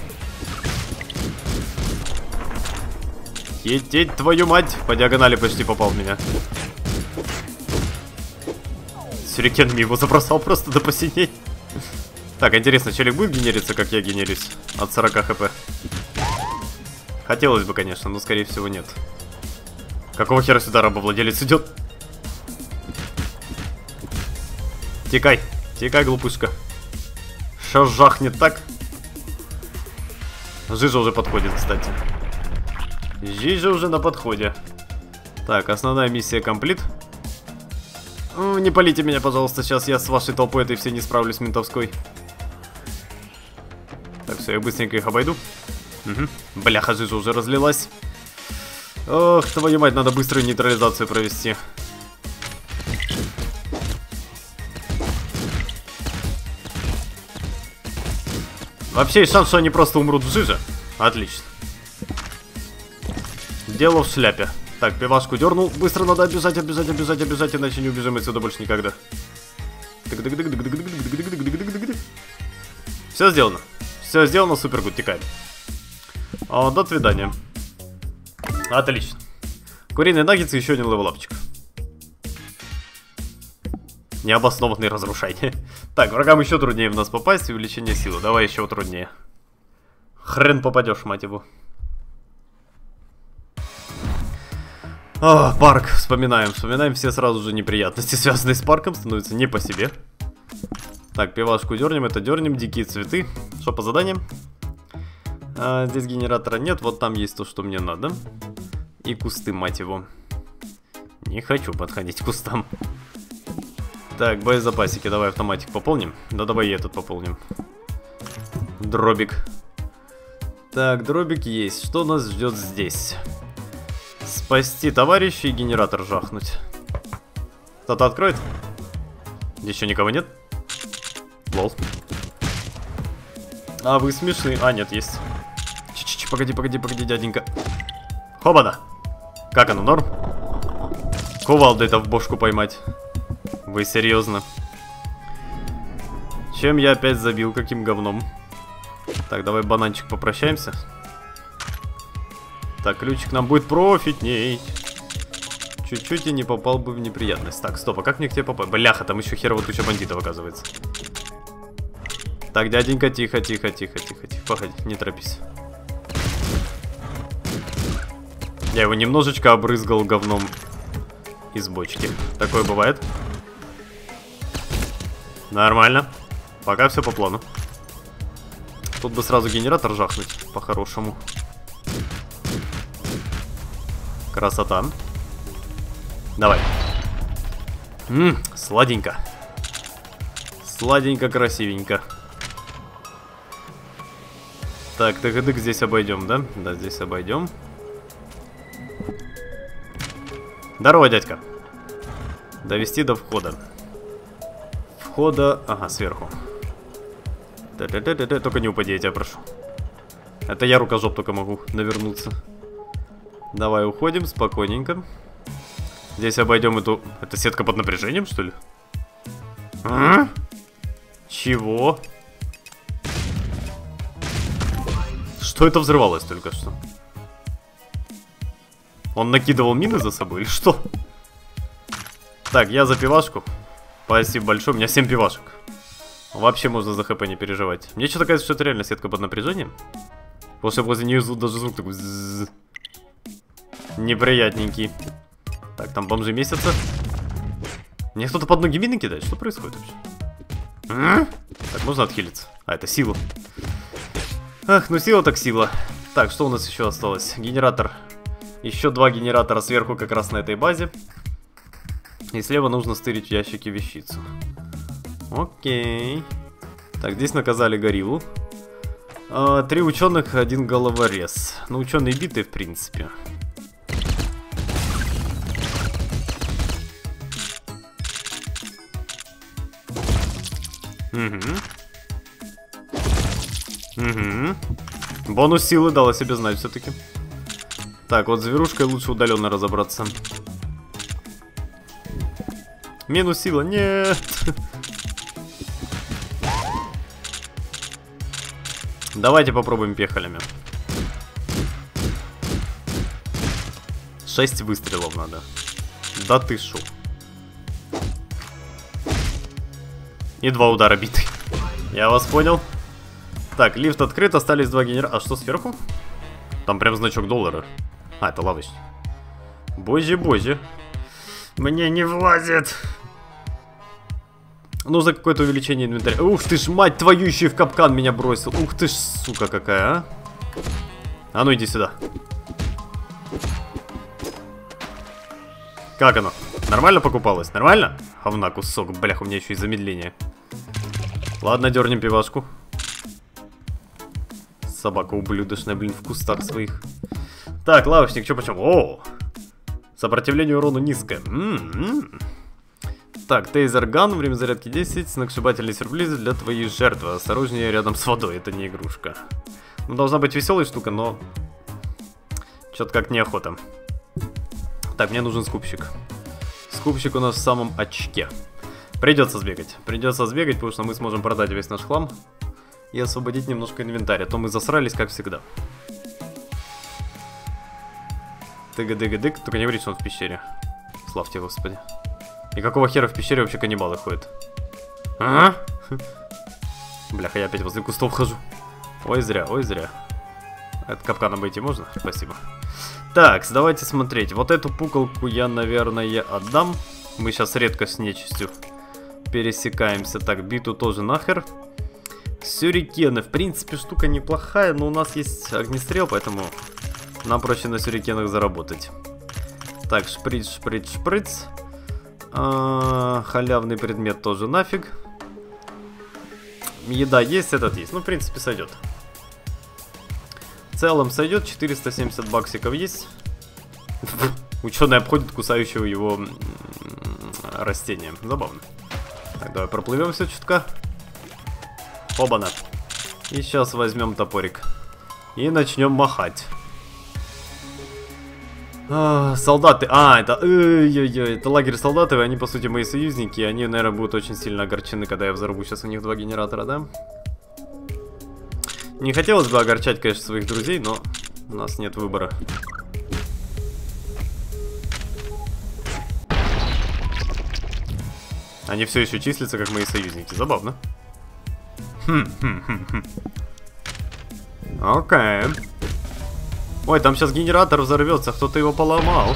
Ететь, твою мать. По диагонали почти попал в меня. Сюрикенами его забросал просто до посиней. Так, интересно, челик будет генериться, как я генерюсь? От сорока хп. Хотелось бы, конечно, но скорее всего нет. Какого хера сюда рабовладелец идет? Текай, текай, глупышка. Шо жахнет так? Жижа уже подходит, кстати. Жижа уже на подходе. Так, основная миссия комплит. Не палите меня, пожалуйста, сейчас я с вашей толпой этой все не справлюсь ментовской. Так, все, я быстренько их обойду. Угу. Бляха, жижа уже разлилась. Ох, твою мать, надо быструю нейтрализацию провести. Вообще есть шанс, что они просто умрут в жиже. Отлично. Дело в шляпе. Так, пивашку дернул. Быстро надо оббежать, оббежать, оббежать, оббежать, иначе не убежим отсюда больше никогда. Все сделано. Все сделано, супер гуд, текаем. О, до свидания. Отлично. Куриные наггетсы, еще один левелапчик. Необоснованный разрушайте. Так, врагам еще труднее в нас попасть, и увеличение силы. Давай еще труднее. Хрен попадешь, мать его. О, парк, вспоминаем. Вспоминаем все сразу же неприятности, связанные с парком, становятся не по себе. Так, пивашку дернем, это дернем. Дикие цветы. Что по заданиям? А, здесь генератора нет, вот там есть то, что мне надо. И кусты, мать его. Не хочу подходить к кустам. Так, боезапасики, давай автоматик пополним. Да давай и этот пополним. Дробик. Так, дробик есть. Что нас ждет здесь? Спасти товарища и генератор жахнуть. Кто-то откроет? Еще никого нет? Лол. А вы смешные. А, нет, есть. Ч-ч-ч, погоди, погоди, погоди, дяденька. Хобана. Как оно, норм? Кувалдой это в бошку поймать. Вы серьезно? Чем я опять забил? Каким говном? Так, давай бананчик попрощаемся. Так, ключик нам будет профитней. Чуть-чуть и не попал бы в неприятность. Так, стоп, а как мне к тебе попасть? Бляха, там еще херово туча бандитов оказывается. Так, дяденька, тихо, тихо, тихо, тихо, тихо. Погоди, не торопись. Я его немножечко обрызгал говном из бочки. Такое бывает. Нормально. Пока все по плану. Тут бы сразу генератор жахнуть, по-хорошему. Красота. Давай. Ммм, сладенько. Сладенько, красивенько. Так, тык-тык, здесь обойдем, да? Да, здесь обойдем. Здорово, дядька. Довести до входа. Входа... Ага, сверху. Да-да-да-да, только не упади, я тебя прошу. Это я рукожоп только могу навернуться. Давай уходим спокойненько. Здесь обойдем эту... Это сетка под напряжением, что ли? А? Чего? Что это взрывалось только что? Он накидывал мины за собой или что? Так, я за пивашку. Спасибо большое, у меня семь пивашек. Вообще можно за хп не переживать. Мне что-то кажется, что это реально сетка под напряжением. Потому что возле нее даже звук такой... Неприятненький. Так, там бомжи месяца. Мне кто-то под ноги мины кидает? Что происходит вообще? А? Так, можно отхилиться. А, это сила. Ах, ну сила так сила. Так, что у нас еще осталось? Генератор. Еще два генератора сверху как раз на этой базе. И слева нужно стырить в ящике вещицу. Окей. Так, здесь наказали гориллу. А, три ученых, один головорез. Ну, ученые биты, в принципе. Угу. Угу. Бонус силы дал о себе знать все-таки. Так, вот с зверушкой лучше удаленно разобраться. Минус сила, нет. Давайте попробуем пехалями. Шесть выстрелов надо. Да ты шо. И два удара битый. Я вас понял. Так, лифт открыт, остались два генератора. А что сверху? Там прям значок доллара. А, это лавочник. Боже-боже. Мне не влазит. Нужно какое-то увеличение инвентаря. Ух ты ж, мать твою, еще и в капкан меня бросил. Ух ты ж, сука какая, а. А ну иди сюда. Как оно? Нормально покупалось? Нормально? Говна кусок, блях, у меня еще и замедление. Ладно, дернем пивашку. Собака ублюдочная, блин, в кустах своих. Так, лавочник, что почем? О! Сопротивление урону низкое. М-м-м. Так, тейзерган, время зарядки десять, сногсшибательный сюрприз для твоей жертвы. Осторожнее рядом с водой, это не игрушка. Ну, должна быть веселая штука, но... Что-то как неохота. Так, мне нужен скупщик. Скупщик у нас в самом очке. Придется сбегать. Придется сбегать, потому что мы сможем продать весь наш хлам. И освободить немножко инвентаря. А то мы засрались, как всегда. Тыга-дыга-дык. Только не говори, что он в пещере. Славьте, господи. И какого хера в пещере вообще каннибалы ходят? А? Бляха, я опять возле кустов хожу. Ой, зря, ой, зря. Это капкан обойти можно? Спасибо. Так, давайте смотреть. Вот эту пуколку я, наверное, отдам. Мы сейчас редко с нечистью пересекаемся. Так, биту тоже нахер. Сюрикены. В принципе, штука неплохая, но у нас есть огнестрел, поэтому нам проще на сюрикенах заработать. Так, шприц, шприц, шприц. А, халявный предмет тоже нафиг. Еда есть, этот есть. Ну, в принципе, сойдет. В целом сойдет. четыреста семьдесят баксиков есть. Ученый обходит кусающего его растение. Забавно. Так, давай проплывем все чутка. Оба-на. И сейчас возьмем топорик. И начнем махать. А, солдаты. А, это... Ой-ой-ой, это лагерь солдатов, и они, по сути, мои союзники. И они, наверное, будут очень сильно огорчены, когда я взорву сейчас у них два генератора, да? Не хотелось бы огорчать, конечно, своих друзей, но у нас нет выбора. Они все еще числятся, как мои союзники. Забавно. Хм-хм-хм-хм. Окей. Ой, там сейчас генератор взорвется, кто-то его поломал.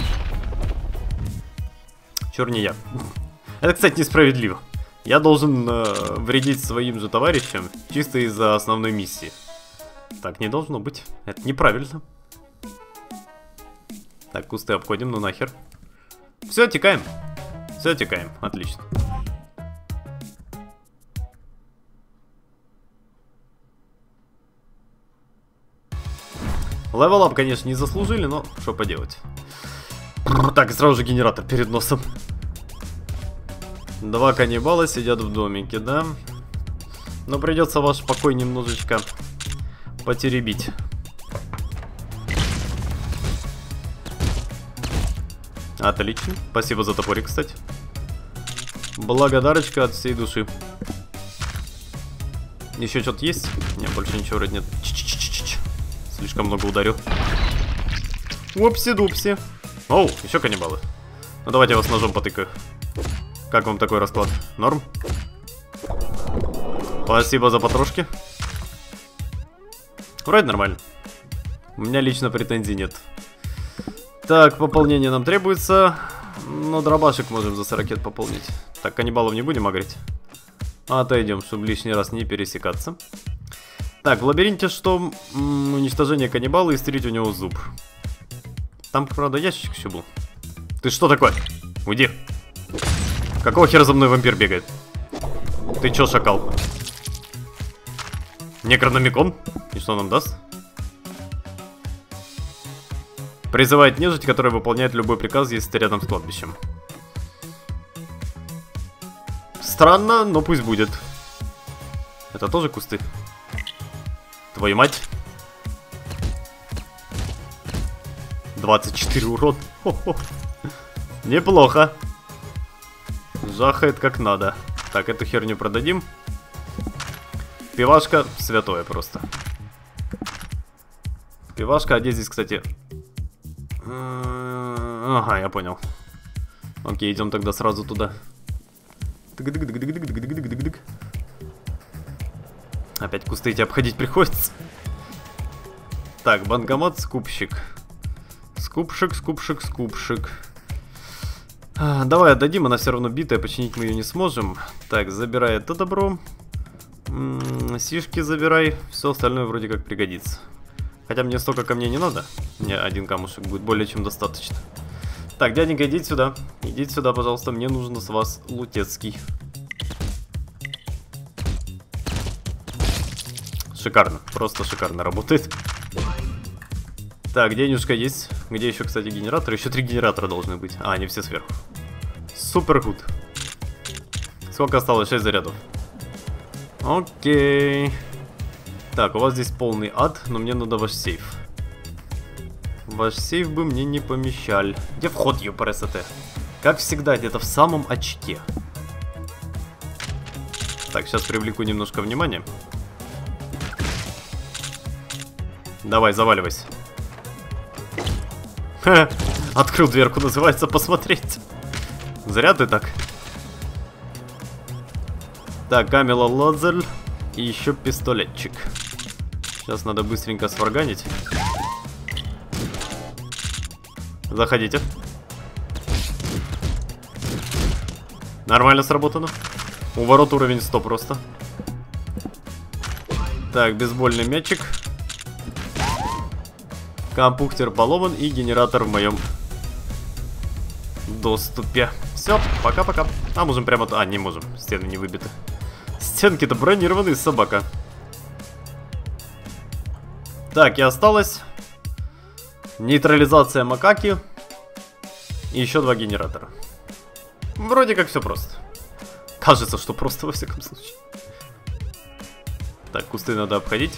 Чёр не я. Это, кстати, несправедливо. Я должен э, вредить своим же товарищам чисто из-за основной миссии. Так не должно быть. Это неправильно. Так, кусты обходим, ну нахер. Все, текаем. Все, текаем. Отлично. Левел-ап, конечно, не заслужили, но что поделать. Так, и сразу же генератор перед носом. Два каннибала сидят в домике, да? Но придется ваш покой немножечко потеребить. Отлично. Спасибо за топорик, кстати. Благодарочка от всей души. Еще что-то есть? Нет, больше ничего вроде нет. Ч-ч-ч-ч-ч. Слишком много ударил. Упси-дупси. Оу, еще каннибалы. Ну давайте я вас ножом потыкаю. Как вам такой расклад? Норм? Спасибо за потрошки. Вроде нормально. У меня лично претензий нет. Так, пополнение нам требуется. Но дробашек можем за сорокет пополнить. Так, каннибалов не будем агрить. Отойдем, чтобы лишний раз не пересекаться. Так, в лабиринте что? М-м, уничтожение каннибала и стереть у него зуб. Там, правда, ящичек еще был. Ты что такое? Уйди. Какого хера за мной вампир бегает? Ты чё, шакал? Некрономикон? И что нам даст? Призывает нежить, которая выполняет любой приказ, если ты рядом с кладбищем. Странно, но пусть будет. Это тоже кусты? Твою мать. двадцать четыре урон. Хо-хо. Неплохо. Жахает как надо. Так, эту херню продадим. Пивашка святое просто. Пивашка, а где здесь, кстати? Ага, я понял. Окей, идем тогда сразу туда. Опять кусты эти обходить приходится. Так, банкомат, скупщик. Скупщик, скупщик, скупщик. А, давай отдадим, она все равно битая, починить мы ее не сможем. Так, забирай это добро. М-м, сишки забирай, все остальное вроде как пригодится. Хотя мне столько камней не надо. Мне один камушек будет более чем достаточно. Так, дяденька, идите сюда. Идите сюда, пожалуйста, мне нужно с вас лутецкий. Шикарно, просто шикарно работает. Так, денежка есть. Где еще, кстати, генератор? Еще три генератора должны быть. А, они все сверху. Супер гуд. Сколько осталось? шесть зарядов. Окей. Так, у вас здесь полный ад, но мне надо ваш сейф. Ваш сейф бы мне не помещал. Где вход, ЮПРСТ? Как всегда, где-то в самом очке. Так, сейчас привлеку немножко внимания. Давай, заваливайся. Ха, открыл дверку, называется, посмотреть. Зря ты так. Так, Камила Лодзель. И еще пистолетчик. Сейчас надо быстренько сварганить. Заходите. Нормально сработано. У ворот уровень сто просто. Так, бейсбольный мячик. Компьютер поломан и генератор в моем доступе. Все, пока-пока. А можем прямо... А, не можем, стены не выбиты. Стенки-то бронированные, собака. Так, и осталось нейтрализация макаки и еще два генератора. Вроде как все просто. Кажется, что просто во всяком случае. Так, кусты надо обходить.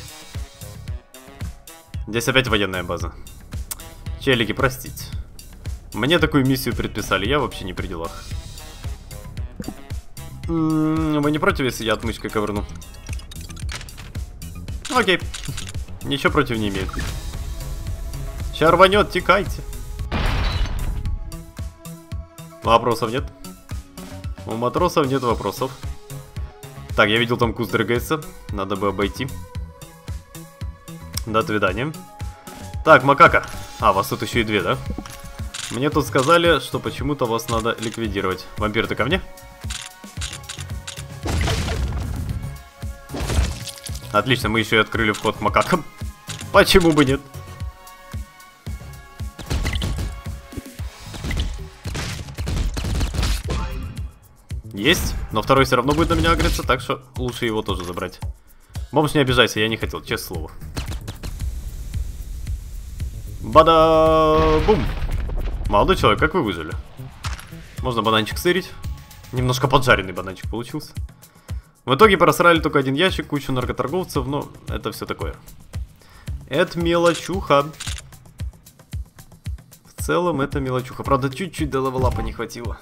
Здесь опять военная база. Челики, простите. Мне такую миссию предписали, я вообще не при делах. М-м, вы не против, если я отмычкой ковырну? Окей. Ничего против не имею. Сейчас рванет, текайте. Вопросов нет. У матросов нет вопросов. Так, я видел там куст дрыгается. Надо бы обойти. До свидания. Так, макака. А, вас тут еще и две, да? Мне тут сказали, что почему-то вас надо ликвидировать. Вампир, ты ко мне? Отлично, мы еще и открыли вход к макакам. Почему бы нет? Есть, но второй все равно будет на меня агриться, так что лучше его тоже забрать. Бомж, не обижайся, я не хотел, честное слово. Бада-бум! Молодой человек, как вы выжили? Можно бананчик сырить. Немножко поджаренный бананчик получился. В итоге просрали только один ящик, кучу наркоторговцев, но это все такое. Это мелочуха. В целом это мелочуха. Правда, чуть-чуть до левелапа не хватило.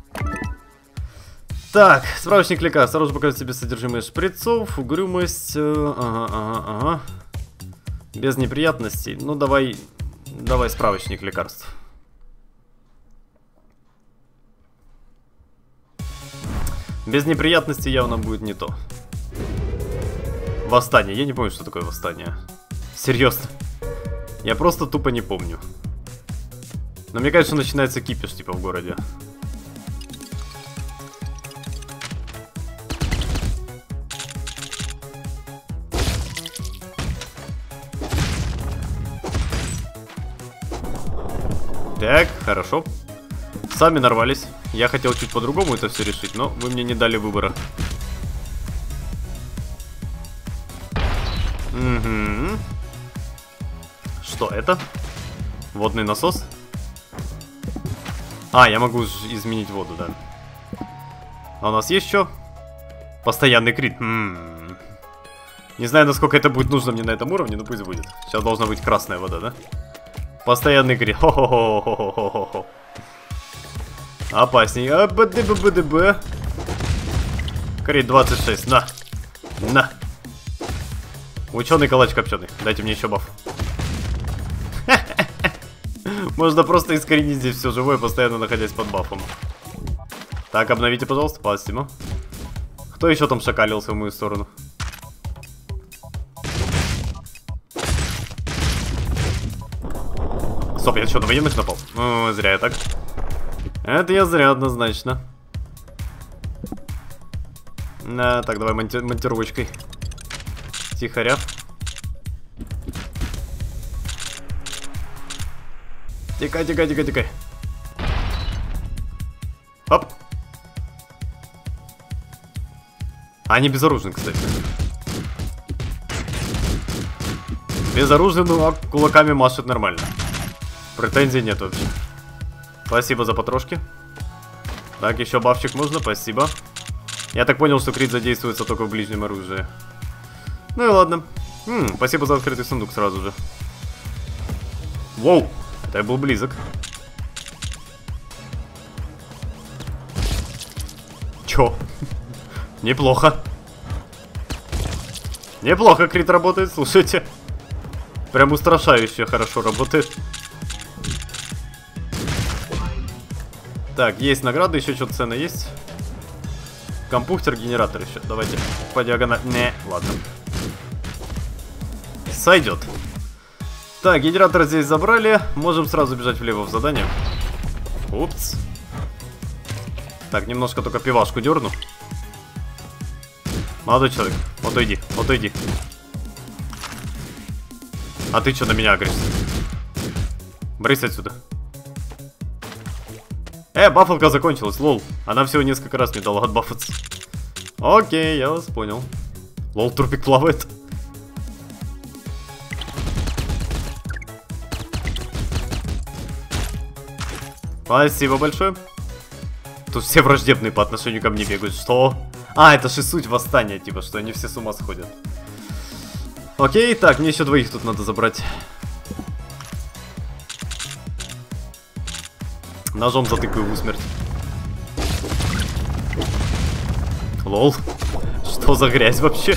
Так, справочник лекарств. Сразу показывает себе содержимое шприцов, угрюмость. Ага, ага, ага. Без неприятностей. Ну, давай, давай справочник лекарств. Без неприятностей явно будет не то. Восстание. Я не помню, что такое восстание. Серьезно. Я просто тупо не помню. Но мне кажется, начинается кипиш, типа, в городе. Так, хорошо. Сами нарвались. Я хотел чуть по-другому это все решить, но вы мне не дали выбора. Угу. Что это? Водный насос? А, я могу изменить воду, да. А у нас есть что? Постоянный крит. М-м-м. Не знаю, насколько это будет нужно мне на этом уровне, но пусть будет. Сейчас должна быть красная вода, да? Постоянный крит. Хо-хо-хо-хо-хо-хо. Опасней. А, БДБ-БДБ. Крит двадцать шесть. На. На. Ученый калач копченый. Дайте мне еще баф. Можно просто искоренить здесь все живое, постоянно находясь под бафом. Так, обновите, пожалуйста, спасибо. Кто еще там шакалился в мою сторону? Стоп, я что, на военных напал? Ну, зря я так. Это я зря, однозначно. А, так, давай монти монтировочкой. Тихоря. Тикай, тикай, тикай, тикай. Оп. Они безоружны, кстати. Безоружны, но кулаками машет нормально. Претензий нет вообще. Спасибо за потрошки. Так, еще бафчик можно, спасибо. Я так понял, что крит задействуется только в ближнем оружии. Ну и ладно. М -м, спасибо за открытый сундук сразу же. Воу, это я был близок. Чё? Неплохо. Неплохо крит работает, слушайте. Прям устрашающе хорошо работает. Так, есть награды, еще что-то ценное есть. Компьютер, генератор еще. Давайте по диагонали. Не, ладно. Сойдет. Так, генератор здесь забрали. Можем сразу бежать влево в задание. Упс. Так, немножко только пивашку дерну. Молодой человек, отойди, отойди. А ты что на меня агришься? Брысь отсюда. Э, баффалка закончилась, лол. Она всего несколько раз мне дала отбафаться. Окей, я вас понял. Лол, трупик плавает. Спасибо большое. Тут все враждебные по отношению ко мне бегают. Что? А, это же суть восстания, типа, что они все с ума сходят. Окей, так, мне еще двоих тут надо забрать. Ножом затыкаю в усмерть. Лол. Что за грязь вообще?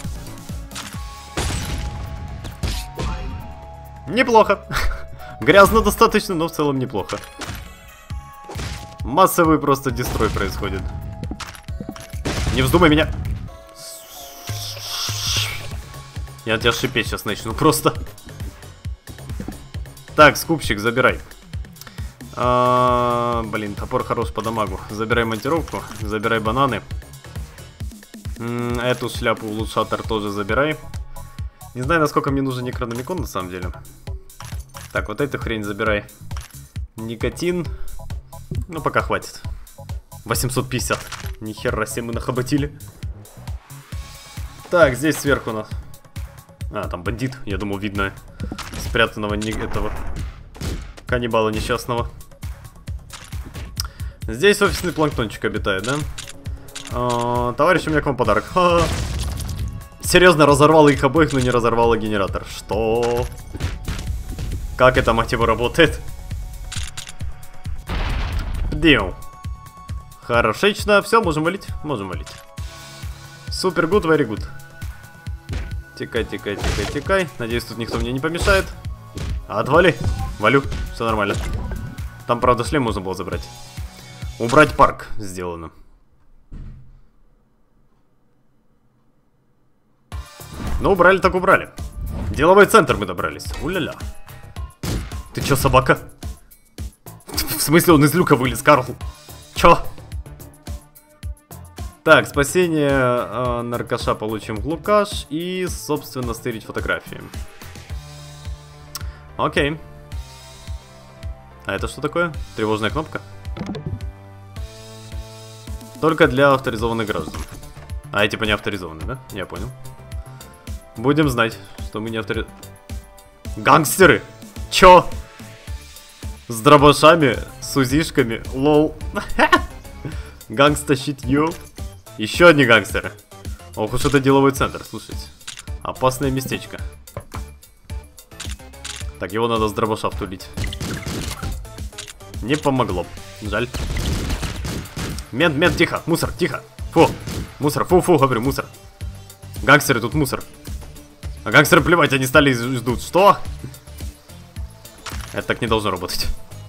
Неплохо. Грязно достаточно, но в целом неплохо. Массовый просто дестрой происходит. Не вздумай меня. Я тебя шипеть сейчас начну просто. Так, скупщик, забирай. А, блин, топор хорош по дамагу. Забирай монтировку, забирай бананы. М, эту шляпу улучшатор тоже забирай. Не знаю, насколько мне нужен некрономикон на самом деле. Так, вот эту хрень забирай. Никотин. Ну, пока хватит. восемьсот пятьдесят. Нихера себе мы нахоботили. Так, здесь сверху у нас. А, там бандит. Я думал, видно спрятанного не этого каннибала несчастного. Здесь офисный планктончик обитает, да? А, товарищ, у меня к вам подарок. Ха-ха. Серьезно, разорвало их обоих, но не разорвало генератор. Что? Как это, мать его, работает? Дел. Хорошечно. Все, можем валить? Можем валить. Супер гуд, very good. Тикай, тикай, тикай, тикай. Надеюсь, тут никто мне не помешает. Отвали. Валю. Все нормально. Там, правда, шлем можно было забрать. Убрать парк сделано. Ну, убрали так убрали. Деловой центр мы добрались. У-ля-ля. Ты чё, собака? В смысле, он из люка вылез, Карл? Чё? Так, спасение э, наркоша получим в Лукаш. И, собственно, стырить фотографии. Окей. А это что такое? Тревожная кнопка? Только для авторизованных граждан. А эти типа не авторизованные, да? Я понял. Будем знать, что мы не автори... Гангстеры! Чё? С дробашами, с узишками, лол. Гангста щитьё. Еще одни гангстеры. Ох уж это деловой центр, слушайте. Опасное местечко. Так, его надо с дробаша втулить. Не помогло. Жаль. Мент, мент, тихо, мусор, тихо. Фу, мусор, фу-фу, говорю, мусор. Гангстеры, тут мусор. А гангстеры плевать, они стали и ждут. Что? Это так не должно работать.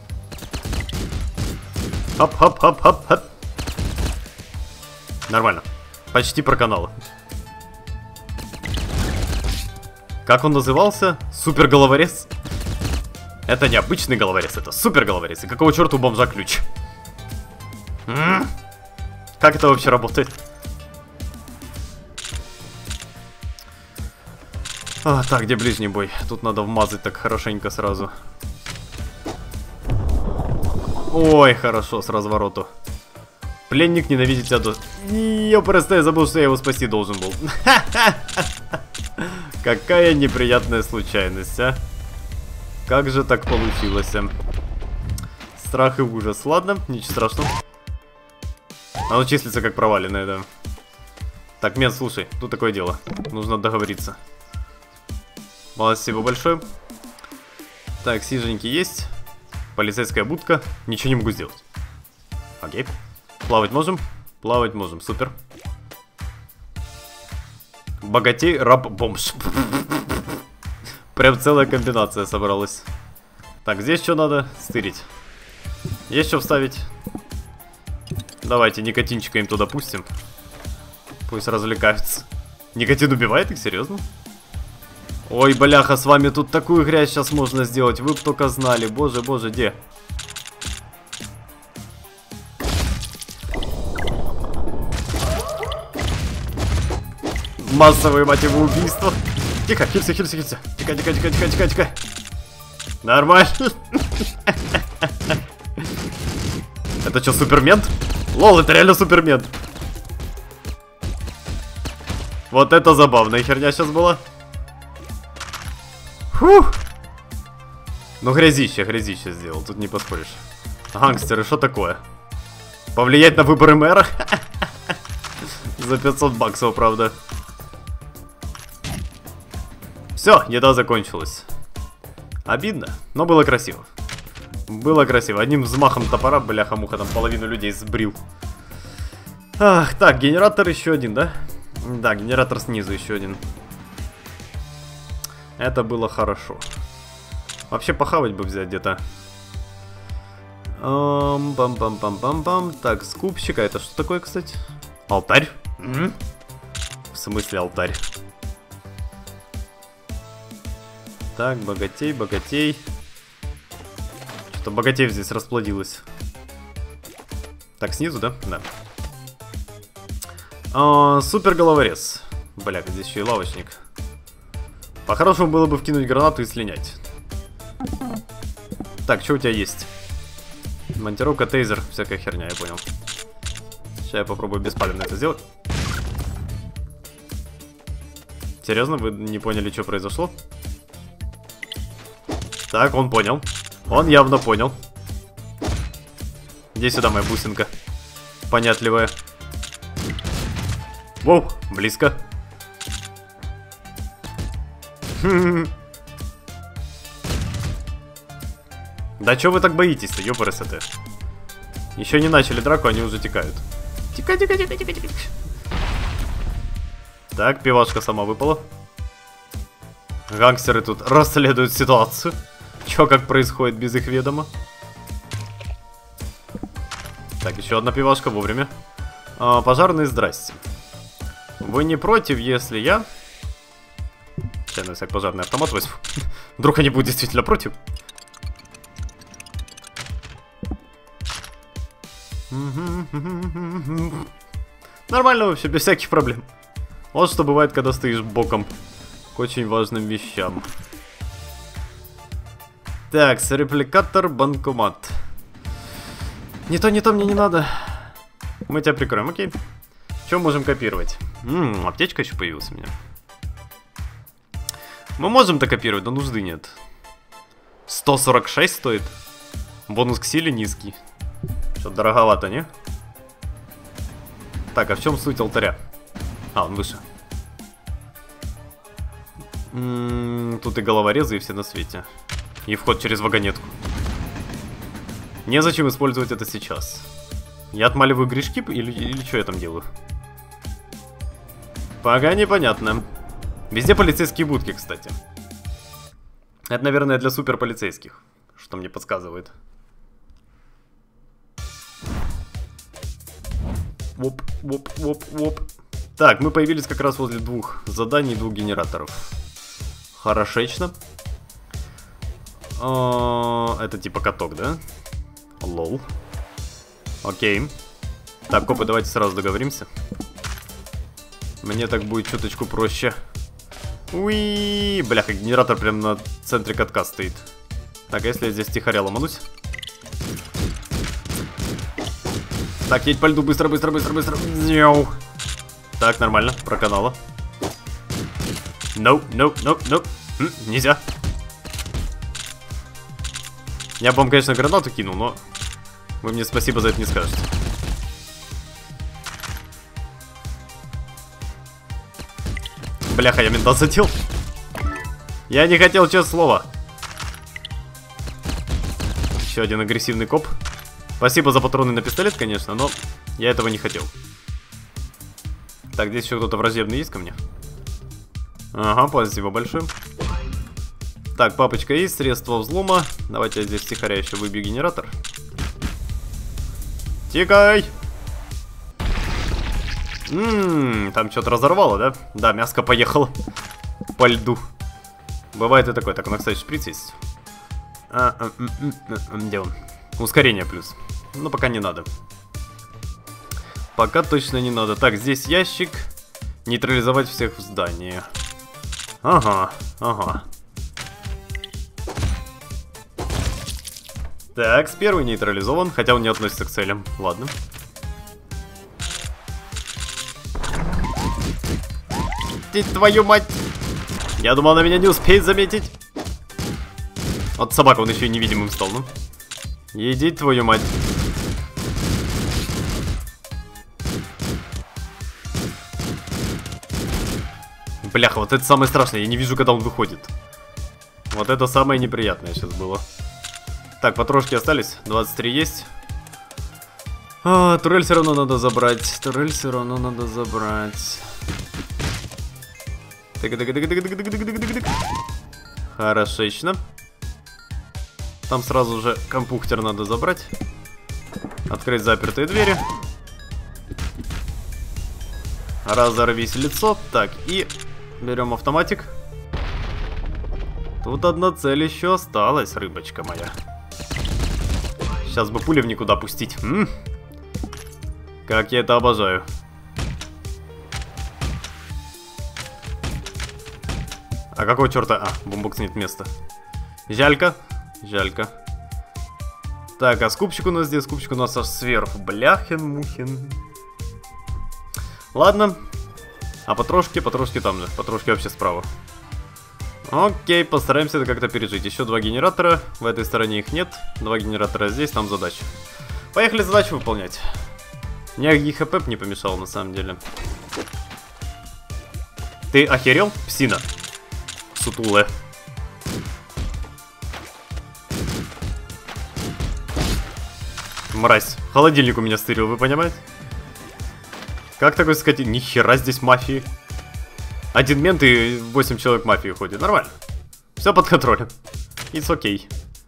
Хоп-хоп-хоп-хоп-хоп. Нормально. Почти проканало. Как он назывался? Супер головорез? Это не обычный головорез, это супер головорез. И какого черта у бомжа ключ? М-м-м? Как это вообще работает? А, так, где ближний бой? Тут надо вмазать так хорошенько сразу. Ой, хорошо, с развороту. Пленник ненавидит тебя до... Я просто я забыл, что я его спасти должен был. Какая неприятная случайность, а? Как же так получилось? Страх и ужас. Ладно, ничего страшного. Оно числится как проваленное, да. Так, мент, слушай, тут такое дело. Нужно договориться. Спасибо большое. Так, сиженьки есть. Полицейская будка. Ничего не могу сделать. Окей. Плавать можем? Плавать можем, супер. Богатей, раб, бомж. Прям целая комбинация собралась. Так, здесь что надо? Стырить. Есть что вставить? Давайте никотинчика им туда пустим. Пусть развлекаются. Никотин убивает их? Серьезно? Ой, бляха, с вами тут такую грязь сейчас можно сделать. Вы бы только знали. Боже, боже, где? Массовые, мать его, убийства. Тихо, хилься, хилься, хилься. Тихо, тихо, тихо, тихо, тихо, тихо. Нормально. Это что, супермент? Лол, это реально супермент. Вот это забавная херня сейчас была. Фух. Ну, грязище, грязище сделал, тут не поспоришь. Гангстеры, что такое? Повлиять на выборы мэра? За пятьсот баксов, правда. Все, еда закончилась. Обидно, но было красиво. Было красиво. Одним взмахом топора, бляха-муха, там половину людей сбрил. Ах, так, генератор еще один, да? Да, генератор снизу еще один. Это было хорошо. Вообще похавать бы взять где-то. Пам-пам-пам-пам-пам. Так, скупщик. А это что такое, кстати? Алтарь? М-м? В смысле алтарь? Так, богатей, богатей. Что-то богатей здесь расплодилось. Так, снизу, да? Да. А, супер головорез. Бля, здесь еще и лавочник. По-хорошему было бы вкинуть гранату и слинять. Так, что у тебя есть? Монтировка, тейзер, всякая херня, я понял. Сейчас я попробую беспалевно это сделать. Серьезно, вы не поняли, что произошло? Так, он понял. Он явно понял. Иди сюда, моя бусинка. Понятливая. Воу, близко. Да чё вы так боитесь-то, ёпрст. Еще не начали драку, они уже текают. Тикай, тикай, тикай, тикай, тикай. Так, пивашка сама выпала. Гангстеры тут расследуют ситуацию. Чё как происходит без их ведома. Так, еще одна пивашка вовремя. А, пожарные, здрасте. Вы не против, если я... Сейчас на всякий пожарный автомат возьму. Вдруг они будут действительно против. Нормально вообще, без всяких проблем. Вот что бывает, когда стоишь боком к очень важным вещам. Так, репликатор, банкомат. Не то, не то, мне не надо. Мы тебя прикроем, окей. Что можем копировать? Ммм, аптечка еще появилась у меня. Мы можем-то копировать, но нужды нет. сто сорок шесть стоит. Бонус к силе низкий. Что-то дороговато, не? Так, а в чем суть алтаря? А, он выше. М-м, тут и головорезы, и все на свете. И вход через вагонетку. Незачем использовать это сейчас. Я отмаливаю грешки или, или что я там делаю? Пока непонятно. Везде полицейские будки, кстати. Это, наверное, для суперполицейских. Что мне подсказывает. Воп, воп, воп, воп. Так, мы появились как раз возле двух заданий, двух генераторов. Хорошечно. О, это типа каток, да? Лол. Окей. Так, копы, давайте сразу договоримся. Мне так будет чуточку проще. Уи, бляха, генератор прям на центре катка стоит. Так, а если я здесь тихоря ломанусь? Так, едь по льду, быстро, быстро, быстро, быстро. Няу. Так, нормально, проканала. No, no, no, no. М, нельзя. Я бы вам, конечно, гранату кинул, но вы мне спасибо за это не скажете. Бляха, я мента задел. Я не хотел, честное слово. Еще один агрессивный коп. Спасибо за патроны на пистолет, конечно, но я этого не хотел. Так, здесь еще кто-то враждебный есть ко мне? Ага, спасибо большое. Так, папочка есть, средства взлома. Давайте я здесь тихоря еще выбью генератор. Тикай! Ммм, там что-то разорвало, да? Да, мяско поехало по льду. Бывает и такое. Так, у нас, кстати, шприц есть. А, а, а, а, а, где он? Ускорение плюс. Но пока не надо. Пока точно не надо. Так, здесь ящик. Нейтрализовать всех в здании. Ага, ага. Так, с первый нейтрализован, хотя он не относится к целям. Ладно. Ты, твою мать! Я думал, она меня не успеет заметить. Вот собака, он еще и невидимым стал, ну. Иди, твою мать. Бляха, вот это самое страшное, я не вижу, когда он выходит. Вот это самое неприятное сейчас было. Так, патрошки остались, двадцать три есть. А, турель все равно надо забрать, турель все равно надо забрать. Хорошечно. Там сразу же компьютер надо забрать. Открыть запертые двери. Разорвись лицо. Так, и берем автоматик. Тут одна цель еще осталась, рыбочка моя. Сейчас бы пули в никуда пустить. М-м. Как я это обожаю. А какого черта? А, бомбокс нет места. Жалька. Жалька. Так, а скупчик у нас здесь? Скупчик у нас аж сверху. Бляхин-мухин. Ладно. А потрошки? Потрошки там же. Потрошки вообще справа. Окей, постараемся это как-то пережить. Еще два генератора. В этой стороне их нет. Два генератора здесь, там задача. Поехали задачу выполнять. Мне хп не помешал на самом деле. Ты охерел, псина? Сутулая. Мразь. Холодильник у меня стырил, вы понимаете? Как такой сказать? Нихера здесь мафии. Один мент и восемь человек мафии ходит. Нормально. Все под контролем. It's окей.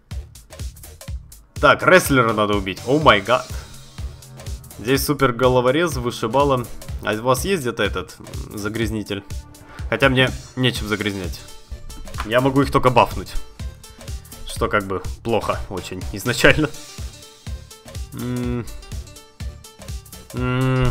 Так, рестлера надо убить. О май гад. Здесь супер головорез, вышибала. А у вас есть где-то этот загрязнитель? Хотя мне нечем загрязнять. Я могу их только бафнуть. Что как бы плохо очень изначально. М-м- м-м-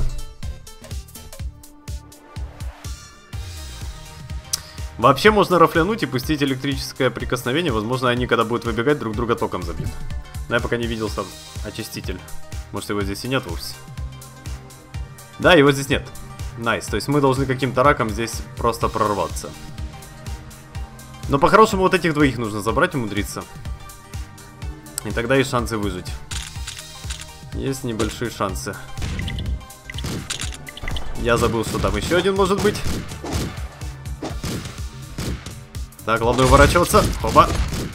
Вообще можно рафлянуть и пустить электрическое прикосновение. Возможно, они, когда будут выбегать, друг друга током забьют. Но я пока не видел сам очиститель. Может, его здесь и нет вовсе. Да, его здесь нет. Найс. То есть мы должны каким-то раком здесь просто прорваться. Но по-хорошему вот этих двоих нужно забрать, умудриться. И тогда есть шансы выжить. Есть небольшие шансы. Я забыл, что там еще один может быть. Так, главное уворачиваться. Хоба.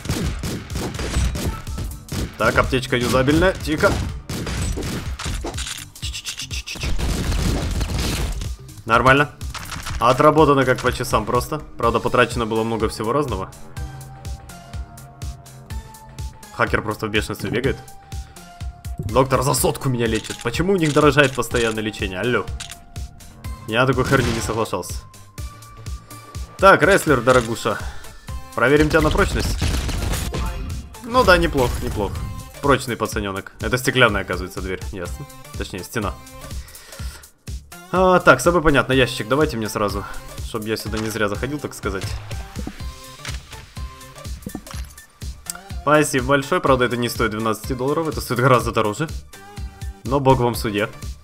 Так, аптечка юзабельная. Тихо. Нормально. Отработано как по часам просто. Правда, потрачено было много всего разного. Хакер просто в бешенстве бегает. Доктор за сотку меня лечит. Почему у них дорожает постоянное лечение? Алло. Я на такой херни не соглашался. Так, рестлер, дорогуша. Проверим тебя на прочность. Ну да, неплохо, неплохо. Прочный пацаненок. Это стеклянная, оказывается, дверь. Ясно. Точнее, стена. А, так, с собой понятно, ящик давайте мне сразу. Чтобы я сюда не зря заходил, так сказать. Спасибо большое. Правда, это не стоит двенадцать долларов. Это стоит гораздо дороже. Но бог вам судья.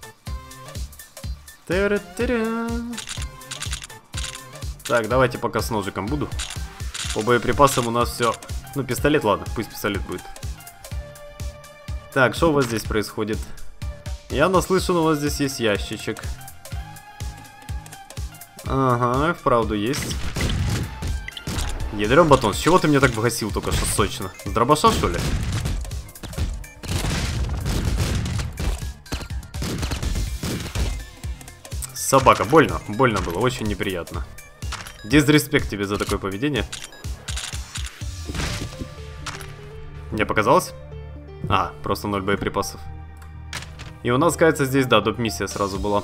Так, давайте пока с ножиком буду. По боеприпасам у нас все. Ну, пистолет, ладно, пусть пистолет будет. Так, что у вас здесь происходит? Я наслышан, у вас здесь есть ящичек. Ага, вправду есть. Ядрён батон, с чего ты меня так погасил только что сочно? С дробаша, что ли? Собака, больно, больно было, очень неприятно. Дизреспект тебе за такое поведение. Мне показалось? А, просто ноль боеприпасов. И у нас, кажется, здесь, да, доп-миссия сразу была.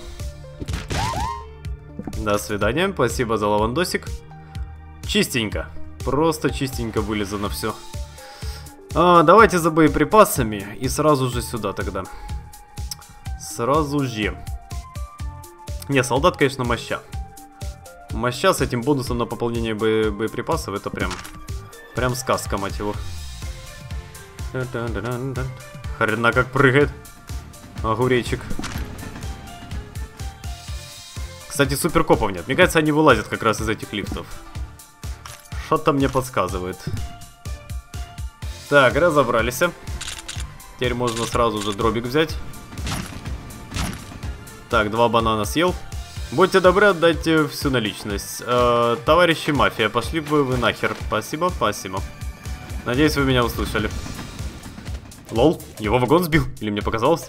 До свидания, спасибо за лавандосик. Чистенько, просто чистенько вылезано все. А, давайте за боеприпасами и сразу же сюда тогда. Сразу же. Не, солдат, конечно, моща. Моща с этим бонусом на пополнение бо боеприпасов, это прям, прям сказка, мать его. Хрена как прыгает. Огуречек. Кстати, суперкопов нет. Мне кажется, они вылазят как раз из этих лифтов. Что-то мне подсказывает. Так, разобрались. Теперь можно сразу же дробик взять. Так, два банана съел. Будьте добры, отдайте всю наличность. Э, товарищи мафия, пошли бы вы нахер. Спасибо, спасибо. Надеюсь, вы меня услышали. Лол, его вагон сбил? Или мне показалось?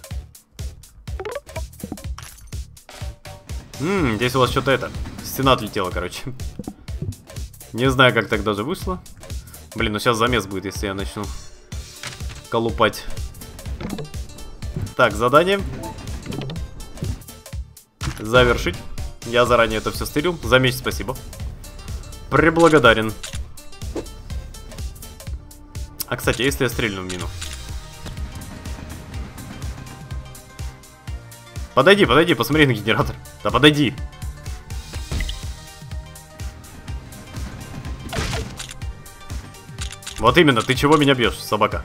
Ммм, здесь у вас что-то это. Стена отлетела, короче. Не знаю, как так даже вышло. Блин, ну сейчас замес будет, если я начну колупать. Так, задание. Завершить. Я заранее это все стырил. За меч спасибо. Преблагодарен. А, кстати, если я стрельну в мину? Подойди, подойди, посмотри на генератор. Да подойди. Вот именно, ты чего меня бьешь, собака?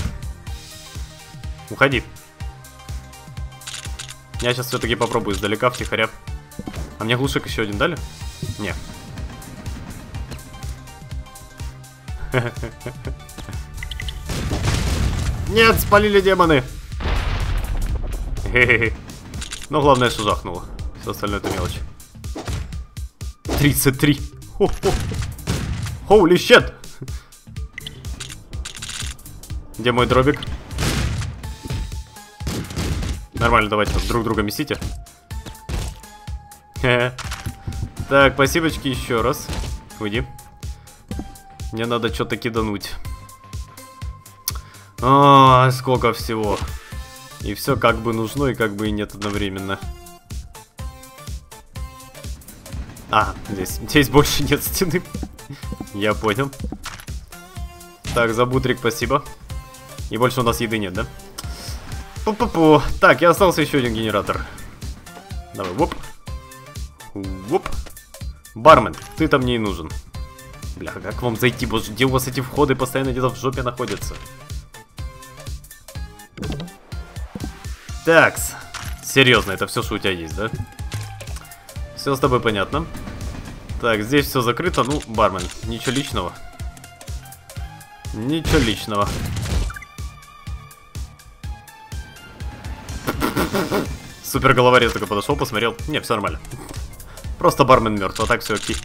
Уходи. Я сейчас все-таки попробую издалека, втихаря. А мне глушек еще один дали? Не. Нет, спалили демоны. Хе-хе-хе. Ну, главное, что жахнуло. Все остальное это мелочь. тридцать три. Holy shit! Где мой дробик? Нормально, давайте друг друга месите. Так, спасибочки еще раз. Уйди. Мне надо что-то кидануть. А, сколько всего. И все как бы нужно, и как бы и нет одновременно. А, здесь, здесь больше нет стены. Я понял. Так, за бутрик спасибо. И больше у нас еды нет, да? Пу-пу-пу. Так, и остался еще один генератор. Давай, воп. Воп. Бармен, ты там мне и нужен. Бля, как вам зайти? Боже, где у вас эти входы постоянно где-то в жопе находятся? Такс. Серьезно, это все, что у тебя есть, да? Все с тобой понятно. Так, здесь все закрыто. Ну, бармен, ничего личного. Ничего личного. Супер головорез только подошел, посмотрел. Не, все нормально. Просто бармен мертв, а так все окей.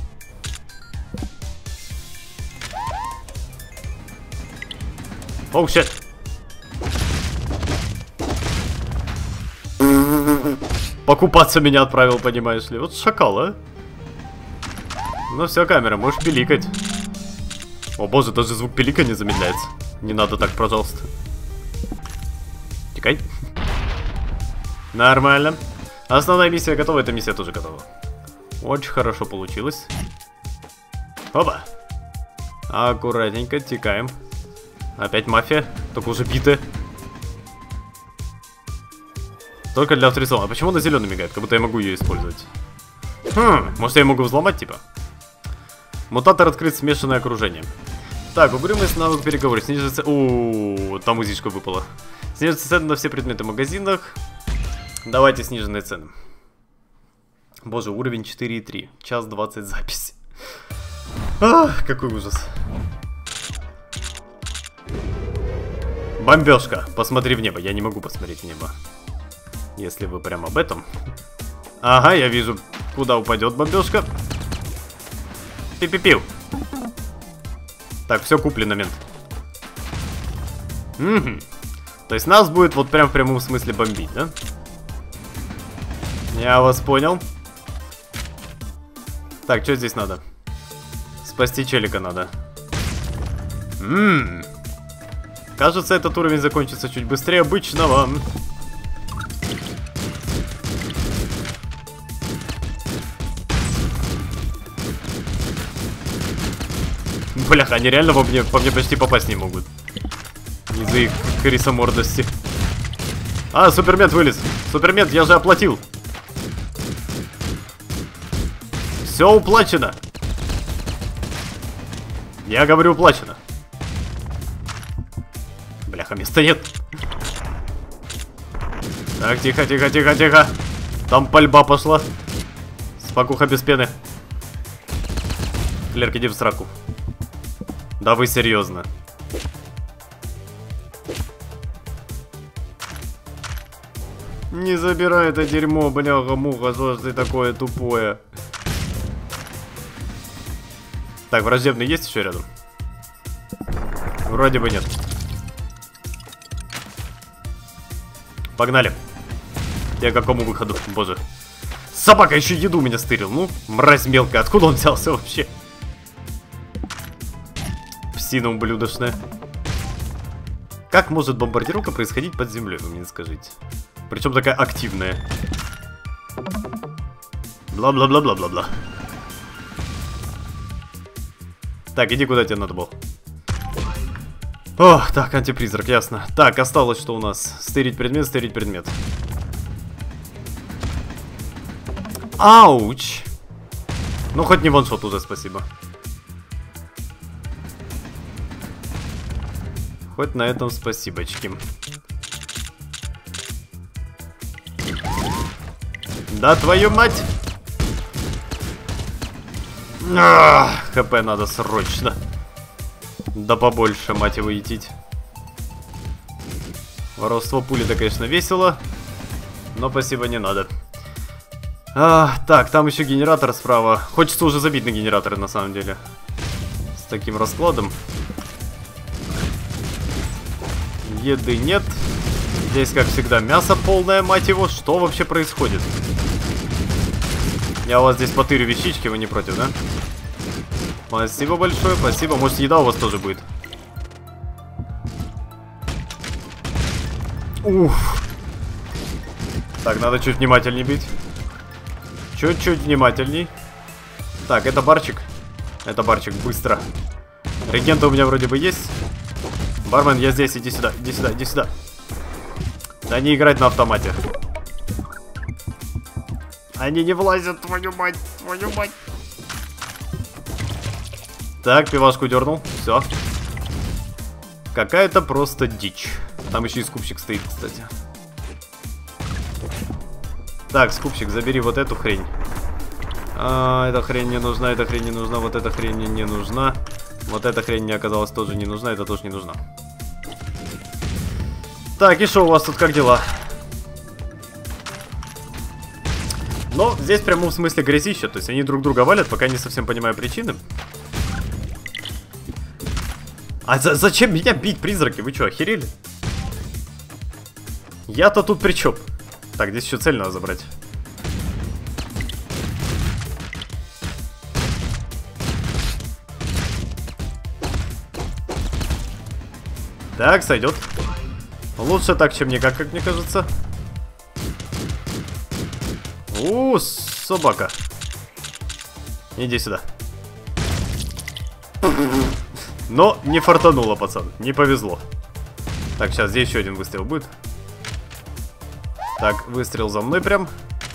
Оу, щет. Покупаться меня отправил, понимаешь ли. Вот шакал, а? Ну все, камера, можешь пиликать. О боже, даже звук пилика не замедляется. Не надо так, пожалуйста. Тикай. Нормально. Основная миссия готова, эта миссия тоже готова. Очень хорошо получилось. Опа. Аккуратненько, тикаем. Опять мафия, только уже битая. Только для авторизована. А почему она зеленый мигает? Как будто я могу ее использовать. Хм, может я могу взломать, типа? Мутатор открыт, смешанное окружение. Так, угрюмость, навык переговоров. Снижается... Ууу, там узичка выпала. Снижается цены на все предметы в магазинах. Давайте сниженные цены. Боже, уровень четыре и три. Час двадцать запись. Ах, какой ужас. Бомбежка. Посмотри в небо. Я не могу посмотреть в небо. Если вы прям об этом. Ага, я вижу, куда упадет бомбежка. Пи-пи-пиу. Так, все куплено, мент. Угу. То есть нас будет вот прям в прямом смысле бомбить, да? Я вас понял. Так, что здесь надо? Спасти челика надо. Ммм. Кажется, этот уровень закончится чуть быстрее обычного. Бляха, они реально по мне, по мне почти попасть не могут. Из-за их крисомордости. А, супермент вылез. Супермент, я же оплатил. Все уплачено. Я говорю, уплачено. Бляха, места нет. Так, тихо, тихо, тихо, тихо. Там пальба пошла. Спокуха без пены. Клерк, иди в сраку. Да вы серьезно? Не забирай это дерьмо, бляха-муха, что ж ты такое тупое? Так, враждебный есть еще рядом? Вроде бы нет. Погнали. Я к какому выходу? Боже. Собака еще еду меня стырил. Ну, мразь мелкая. Откуда он взялся вообще? Псина ублюдочная. Как может бомбардировка происходить под землей, вы мне скажите? Причем такая активная. Бла-бла-бла-бла-бла-бла. Так, иди куда тебе надо было. О, так, антипризрак, ясно. Так, осталось что у нас? Стырить предмет, стырить предмет. Ауч. Ну, хоть не ваншот уже, спасибо. Хоть на этом спасибочки. Да твою мать! А, ХП надо срочно. Да побольше, мать его, идти. Воровство пули-то, конечно, весело. Но спасибо, не надо. А, так, там еще генератор справа. Хочется уже забить на генераторы, на самом деле. С таким раскладом. Еды нет. Здесь, как всегда, мясо полное, мать его. Что вообще происходит? Я у вас здесь потырю вещички, вы не против, да? Спасибо большое, спасибо. Может, еда у вас тоже будет? Уф. Так, надо чуть внимательнее бить. Чуть-чуть внимательней. Так, это барчик. Это барчик, быстро. Регенты у меня вроде бы есть. Бармен, я здесь, иди сюда, иди сюда, иди сюда. Да не играть на автомате. Они не влазят, твою мать, твою мать. Так, пивашку дернул, все. Какая-то просто дичь. Там еще и скупщик стоит, кстати. Так, скупщик, забери вот эту хрень. А, эта хрень не нужна, эта хрень не нужна, вот эта хрень мне не нужна. Вот эта хрень мне оказалась тоже не нужна, это тоже не нужна. Так, и что у вас тут, как дела? Но здесь в прямом смысле грязище, то есть они друг друга валят, пока не совсем понимаю причины. А за зачем меня бить, призраки? Вы что, охерели? Я-то тут при чем? Так, здесь еще цель надо забрать. Так, сойдет. Лучше так, чем никак, как мне кажется. У, собака. Иди сюда. Но не фартануло, пацан. Не повезло. Так, сейчас здесь еще один выстрел будет. Так, выстрел за мной прям.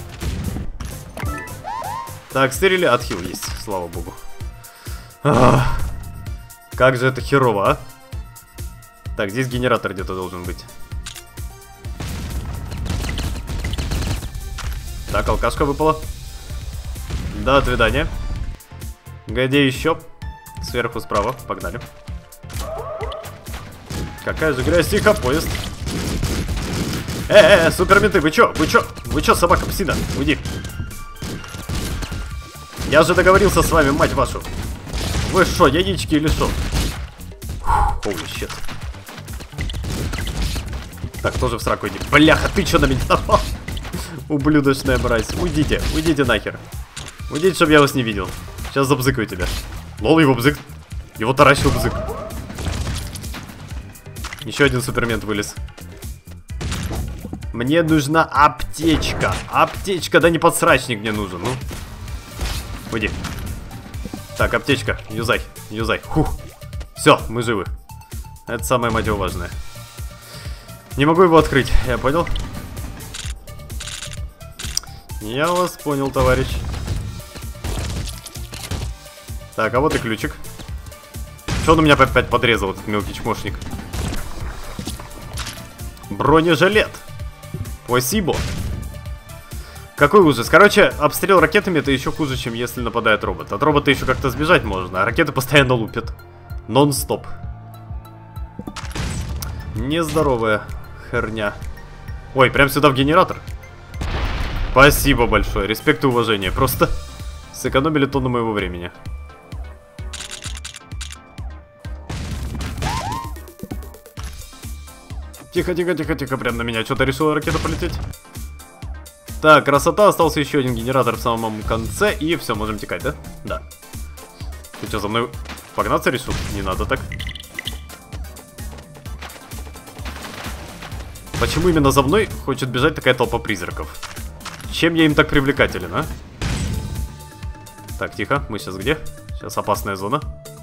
Так, стерили, отхил есть, слава богу. Ах, как же это херово, а? Так, здесь генератор где-то должен быть. Так, алкашка выпала. До свидания. Где еще? Сверху справа, погнали. Какая же грязь, тихо, поезд. Э-э-э, суперменты, вы чё? Вы чё? Вы чё, собака, псина? Уйди. Я же договорился с вами, мать вашу. Вы шо, яички или шо? Holy shit. Так, тоже в сраку иди. Бляха, ты чё на меня напал? Ублюдочная мразь. Уйдите, уйдите нахер. Уйдите, чтобы я вас не видел. Сейчас забзыкаю тебя. Лол, его бзык. Его таращил бзык. Еще один супермент вылез. Мне нужна аптечка. Аптечка, да не подсрачник мне нужен, ну. Уйди. Так, аптечка, юзай, юзай. Фух. Все, мы живы. Это самое, мать его, важное. Не могу его открыть, я понял? Я вас понял, товарищ. Так, а вот и ключик. Что он у меня опять подрезал, этот мелкий чмошник? Бронежилет. Спасибо. Какой ужас. Короче, обстрел ракетами это еще хуже, чем если нападает робот. От робота еще как-то сбежать можно, а ракеты постоянно лупят. Нон-стоп. Нездоровая херня. Ой, прям сюда в генератор. Спасибо большое. Респект и уважение. Просто сэкономили тонну моего времени. Тихо, тихо, тихо, тихо. Прям на меня что-то решила ракета полететь. Так, красота. Остался еще один генератор в самом конце. И все, можем текать, да? Да. Ты что, за мной погнаться решил? Не надо так. Почему именно за мной хочет бежать такая толпа призраков? Чем я им так привлекателен, а? Так, тихо. Мы сейчас где? Сейчас опасная зона.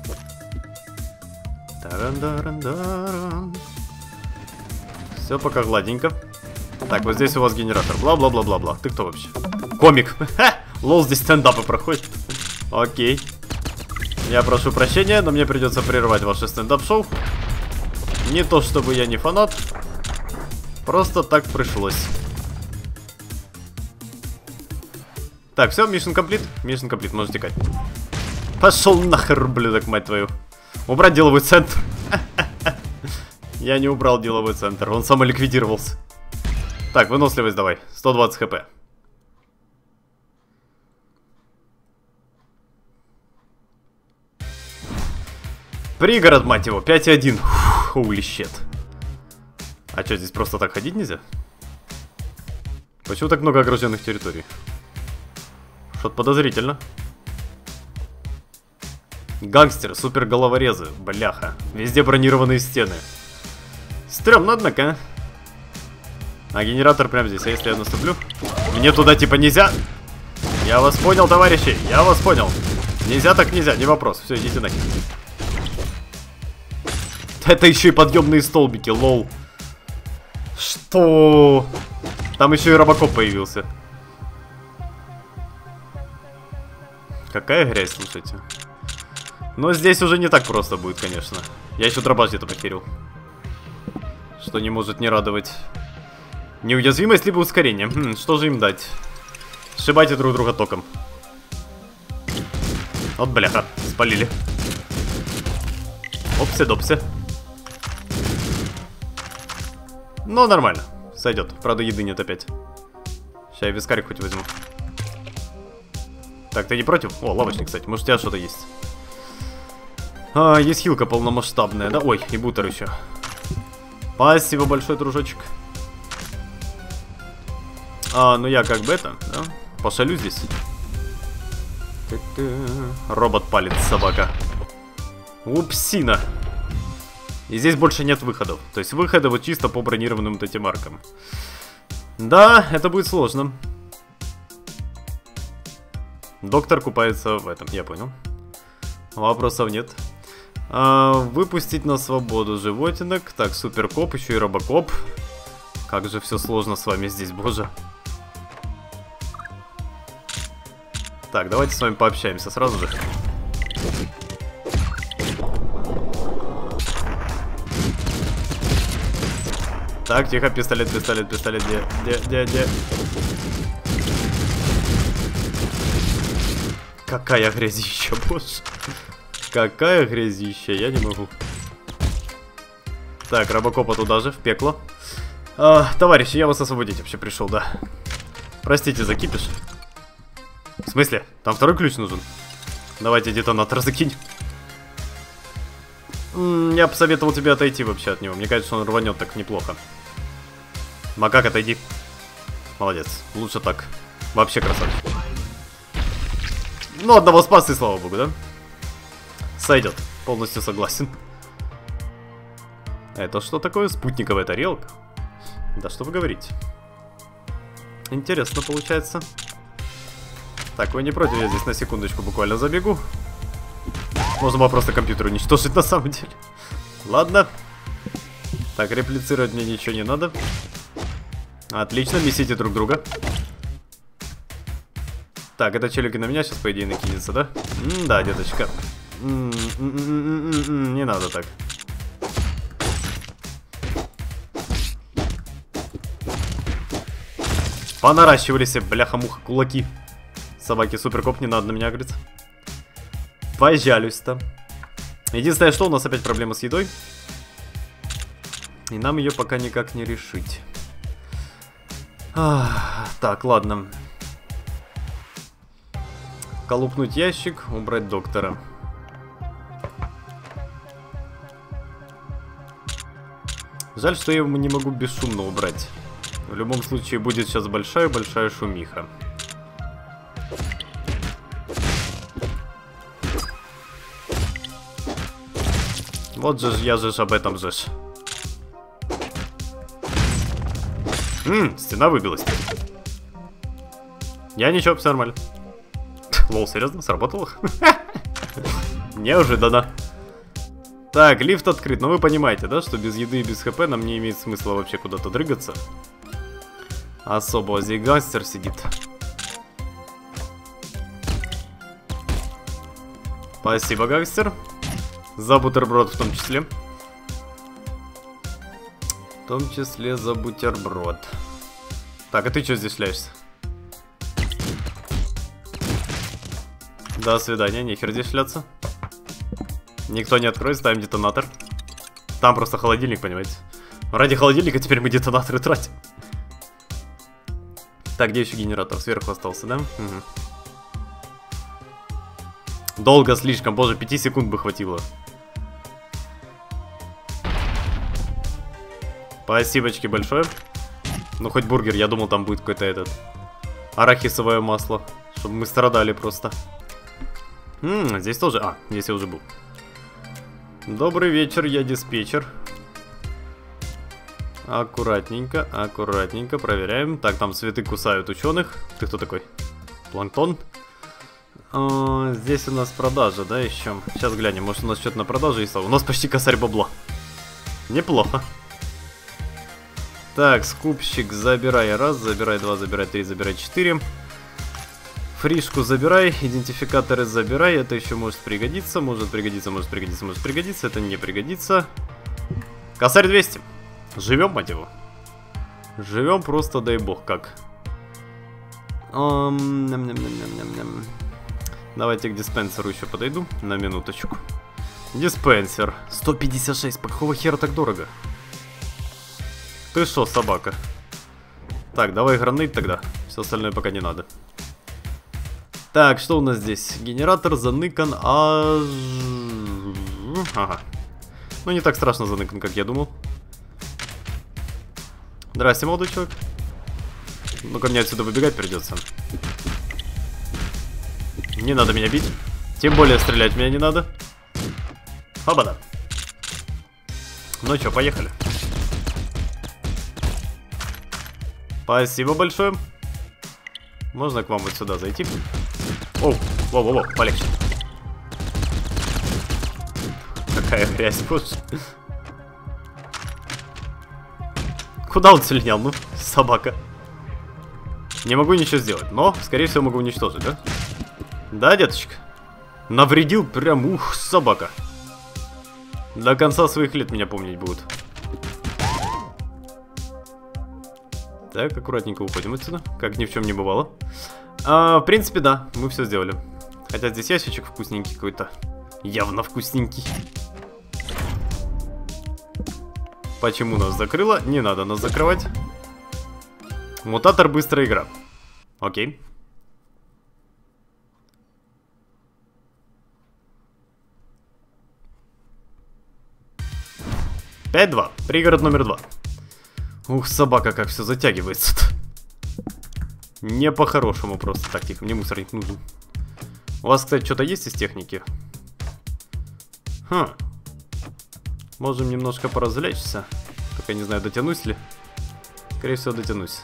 Все пока гладенько. Так, вот здесь у вас генератор. Бла-бла-бла-бла-бла. Ты кто вообще? Комик. Ха! Лол, здесь стендапы проходят. Окей. Я прошу прощения, но мне придется прервать ваше стендап-шоу. Не то чтобы я не фанат. Просто так пришлось. Так, все, mission complete. Mission complete, можете текать. Пошел нахер, ублюдок, мать твою. Убрать деловой центр. Я не убрал деловой центр, он самоликвидировался. Так, выносливость давай. сто двадцать хп. Пригород, мать его, пять и один. Holy shit. А что, здесь просто так ходить нельзя? Почему так много огражденных территорий? Что-то подозрительно. Гангстеры, супер головорезы, бляха. Везде бронированные стены. Стрёмно, однако. А генератор прямо здесь, а если я наступлю? Мне туда типа нельзя? Я вас понял, товарищи, я вас понял. Нельзя так нельзя, не вопрос. Все, идите нахер. Это еще и подъемные столбики, лол. Что? Там еще и робокоп появился. Какая грязь, слушайте. Но здесь уже не так просто будет, конечно. Я еще дробаш где-то потерял. Что не может не радовать. Неуязвимость либо ускорение. Хм, что же им дать? Сшибайте друг друга током. Вот бляха, спалили. Опси-допси. Ну, нормально. Сойдет. Правда, еды нет опять. Сейчас я вискарик хоть возьму. Так, ты не против? О, лавочник, кстати. Может, у тебя что-то есть? А, есть хилка полномасштабная, да? Ой, и бутер еще. Спасибо большое, дружочек. А, ну я как бы это, да? Пошалю здесь. Робот палит, собака. Упсина. И здесь больше нет выходов. То есть выходы вот чисто по бронированным вот этим аркам. Да, это будет сложно. Доктор купается в этом, я понял. Вопросов нет. А, выпустить на свободу животинок. Так, суперкоп, еще и робокоп. Как же все сложно с вами здесь, боже. Так, давайте с вами пообщаемся сразу же. Так, тихо, пистолет, пистолет, пистолет, где, где, где, где? Какая грязища, боже. Какая грязища, я не могу. Так, робокопа туда же, в пекло. А, товарищи, я вас освободить вообще пришел, да. Простите за кипиш. В смысле? Там второй ключ нужен. Давайте детонатор закинь. М-м, я бы советовал тебе отойти вообще от него. Мне кажется, что он рванет так неплохо. Макак, отойди. Молодец. Лучше так. Вообще красавчик. Ну, одного спас и слава богу, да? Сойдет. Полностью согласен. Это что такое? Спутниковая тарелка? Да что вы говорите? Интересно получается. Так, вы не против? Я здесь на секундочку буквально забегу. Можно было просто компьютер уничтожить на самом деле. Ладно. Так, реплицировать мне ничего не надо. Отлично, месите друг друга. Так, это челик и на меня сейчас, по идее, накинется, да? М да, деточка. М -м -м -м -м -м, не надо так. Понаращивали себе, бляха-муха, кулаки. Собаки, суперкоп, не надо на меня агриться. Пожалуйста. Единственное, что у нас опять проблема с едой. И нам ее пока никак не решить. Ах, так, ладно. Колупнуть ящик, убрать доктора. Жаль, что я его не могу бесшумно убрать. В любом случае будет сейчас большая-большая шумиха. Вот же ж, я же ж об этом же ж. Ммм, стена выбилась. Я ничего, все нормально. Лол, серьезно? Сработало? Неожиданно. Так, лифт открыт. Но вы понимаете, да, что без еды и без хп нам не имеет смысла вообще куда-то дрыгаться. Особо. Здесь гангстер сидит. Спасибо, гангстер. За бутерброд в том числе. В том числе за бутерброд. Так, а ты что здесь шляешься? До свидания, нехер здесь шляться. Никто не откроет, ставим детонатор. Там просто холодильник, понимаете. Ради холодильника теперь мы детонаторы тратим. Так, где еще генератор? Сверху остался, да? Угу. Долго слишком, боже, пяти секунд бы хватило. Спасибочки большое. Ну, хоть бургер, я думал, там будет какой-то этот... арахисовое масло. Чтобы мы страдали просто. М-м, здесь тоже... А, здесь я уже был. Добрый вечер, я диспетчер. Аккуратненько, аккуратненько проверяем. Так, там цветы кусают ученых. Ты кто такой? Планктон. А, здесь у нас продажа, да, еще? Сейчас глянем, может у нас что-то на продаже есть. У нас почти косарь бабла. Неплохо. Так, скупщик, забирай раз, забирай два, забирай три, забирай четыре. Фришку забирай, идентификаторы забирай. Это еще может пригодиться, может пригодиться, может пригодиться, может пригодиться. Это не пригодится. Косарь двести. Живем, мать его. Живем просто, дай бог, как. Um, ням -ням -ням -ням -ням. Давайте к диспенсеру еще подойду на минуточку. Диспенсер. сто пятьдесят шесть. По какого хера так дорого? Ты шо, собака? Так, давай гранейт тогда. Все остальное пока не надо. Так, что у нас здесь? Генератор заныкан аж... Ага. Ну, не так страшно заныкан, как я думал. Здрасте, молодой человек. Ну-ка, мне отсюда выбегать придется. Не надо меня бить. Тем более стрелять в меня не надо. Оба-да. Ну что, поехали. Спасибо большое. Можно к вам вот сюда зайти? Оу, воу-воу-воу, полегче. Какая грязь, боже. Куда он слинял, ну, собака? Не могу ничего сделать, но, скорее всего, могу уничтожить, да? Да, деточка? Навредил прям, ух, собака. До конца своих лет меня помнить будут. Так, аккуратненько уходим отсюда, как ни в чем не бывало. А, в принципе, да, мы все сделали. Хотя здесь ящичек вкусненький какой-то. Явно вкусненький. Почему нас закрыло? Не надо нас закрывать. Мутатор, быстрая игра. Окей. пять два. Пригород номер два. Ух, собака, как все затягивается-то. Не по-хорошему просто. Так, тихо, мне мусорник нужен. У вас, кстати, что-то есть из техники? Хм. Можем немножко поразвлечься. Только я не знаю, дотянусь ли. Скорее всего, дотянусь.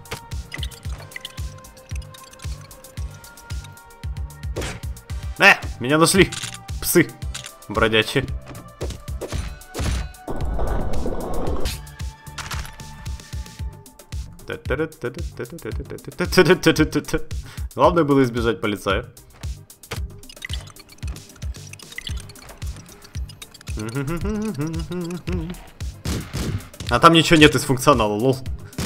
Э, меня нашли. Псы бродячие. Главное было избежать полицая. А там ничего нет из функционала, лол.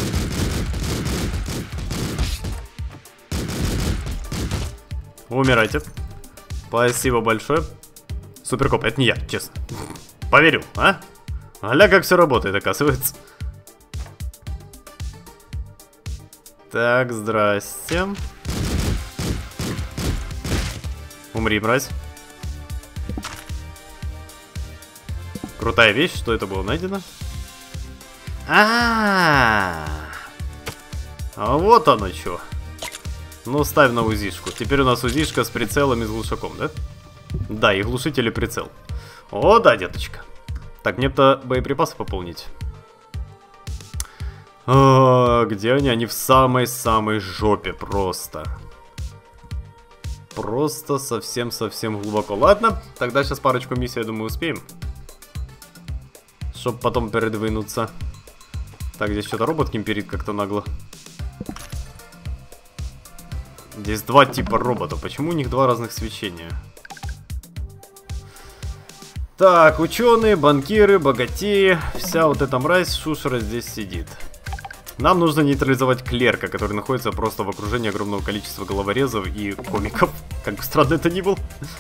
Умирайте. Спасибо большое. Суперкоп, это не я, честно. Поверю, а? Аля, как все работает, оказывается. Так, здрасте. Умри, мразь. Крутая вещь, что это было найдено? А, -а, -а, а вот оно что. Ну, ставь на УЗИшку. Теперь у нас УЗИшка с прицелом и с глушаком, да? Да, и глушитель и прицел. О, да, деточка. Так, мне-то боеприпасы пополнить. А, где они? Они в самой-самой жопе просто. Просто совсем-совсем глубоко. Ладно, тогда сейчас парочку миссий, я думаю, успеем. Чтоб потом передвинуться. Так, здесь что-то робот кемперит как-то нагло. Здесь два типа роботов. Почему у них два разных свечения? Так, ученые, банкиры, богатеи. Вся вот эта мразь шушера здесь сидит. Нам нужно нейтрализовать клерка, который находится просто в окружении огромного количества головорезов и комиков. Как бы странно это ни было.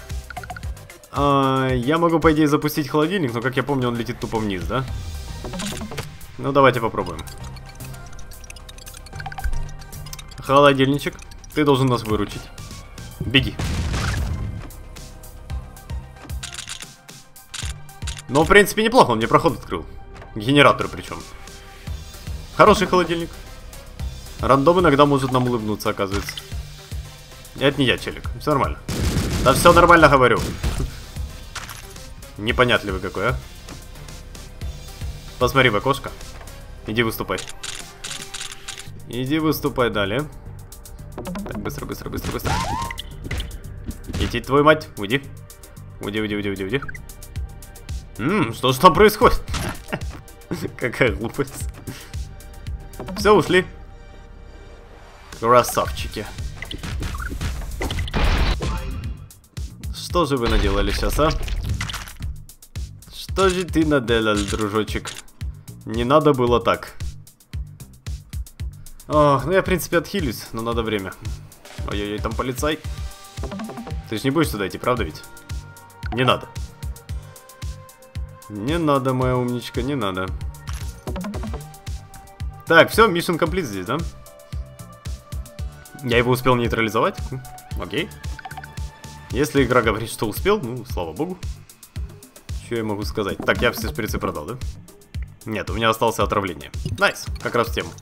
А, я могу, по идее, запустить холодильник, но, как я помню, он летит тупо вниз, да? Ну, давайте попробуем. Холодильничек, ты должен нас выручить. Беги. Ну, в принципе, неплохо, он мне проход открыл. Генератор причем. Хороший холодильник. Рандом иногда может нам улыбнуться, оказывается. Это не я, челик. Все нормально. Да все нормально, говорю. Непонятливый какой, а. Посмотри в окошко. Иди выступай. Иди выступай далее. Так, быстро, быстро, быстро, быстро. Иди, твою мать, уйди. Уйди, уйди, уйди, уйди, уйди. Ммм, что же там происходит? Какая глупость. Все, ушли. Красавчики. Что же вы наделали сейчас, а? Что же ты наделал, дружочек? Не надо было так. Ох, ну я, в принципе, отхилюсь, но надо время. Ой-ой-ой, там полицай. Ты же не будешь сюда идти, правда ведь? Не надо. Не надо, моя умничка, не надо. Так, все, mission complete здесь, да? Я его успел нейтрализовать. Окей. Если игра говорит, что успел, ну, слава богу. Что я могу сказать? Так, я все шприцы продал, да? Нет, у меня осталось отравление. Найс, как раз в тему.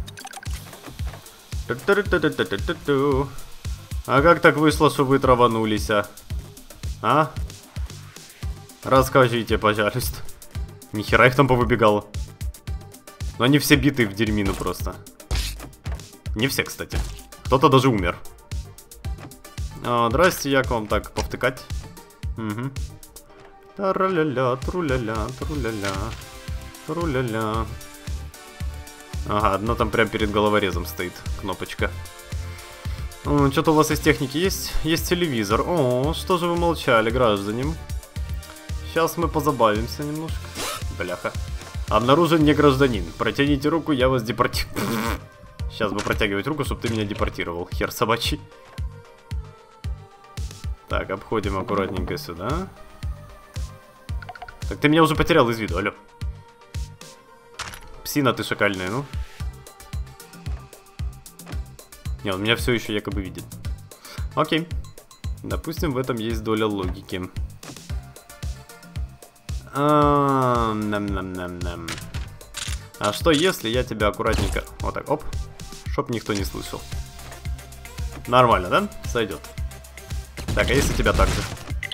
А как так вышло, что вы траванулись, а? А? Расскажите, пожалуйста. Нихера их там повыбегало. Но они все биты в дерьмину просто. Не все, кстати. Кто-то даже умер. А, здрасте, я к вам так повтыкать. Угу. Тра-ля-ля, тру-ля-ля, тру-ля-ля, тру-ля-ля. Ага, одна там прям перед головорезом стоит кнопочка. Что-то у вас из техники есть? Есть телевизор. О, что же вы молчали, граждане? Сейчас мы позабавимся немножко. Бляха. Обнаружен не гражданин. Протяните руку, я вас депортирую. Сейчас бы протягивать руку, чтобы ты меня депортировал. Хер собачий. Так, обходим аккуратненько сюда. Так, ты меня уже потерял из виду, алло. Псина ты шакальная, ну. Не, он меня все еще якобы видит. Окей. Допустим, в этом есть доля логики. А, нам -нам -нам -нам. А что если я тебя аккуратненько... Вот так, оп. Чтоб никто не слышал. Нормально, да? Сойдет. Так, а если тебя так же?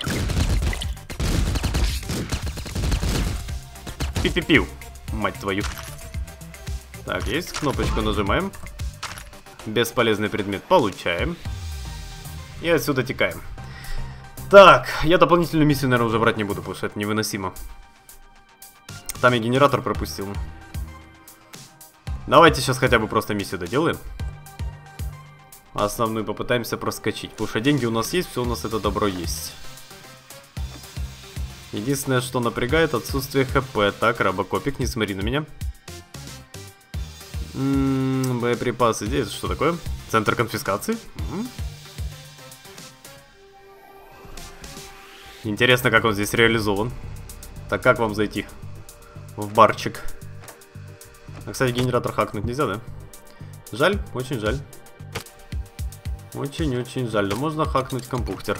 Пи-пи-пиу. Мать твою. Так, есть. Кнопочку нажимаем. Бесполезный предмет получаем. И отсюда текаем. Так, я дополнительную миссию, наверное, уже брать не буду, потому что это невыносимо. Там я генератор пропустил. Давайте сейчас хотя бы просто миссию доделаем. Основную попытаемся проскочить. Потому что деньги у нас есть, все у нас это добро есть. Единственное, что напрягает, отсутствие хп. Так, робокопик, не смотри на меня. М-м, боеприпасы здесь, что такое? Центр конфискации? М-м. Интересно, как он здесь реализован. Так, как вам зайти в барчик? А, кстати, генератор хакнуть нельзя, да? Жаль, очень жаль. Очень-очень жаль. Но можно хакнуть компьютер.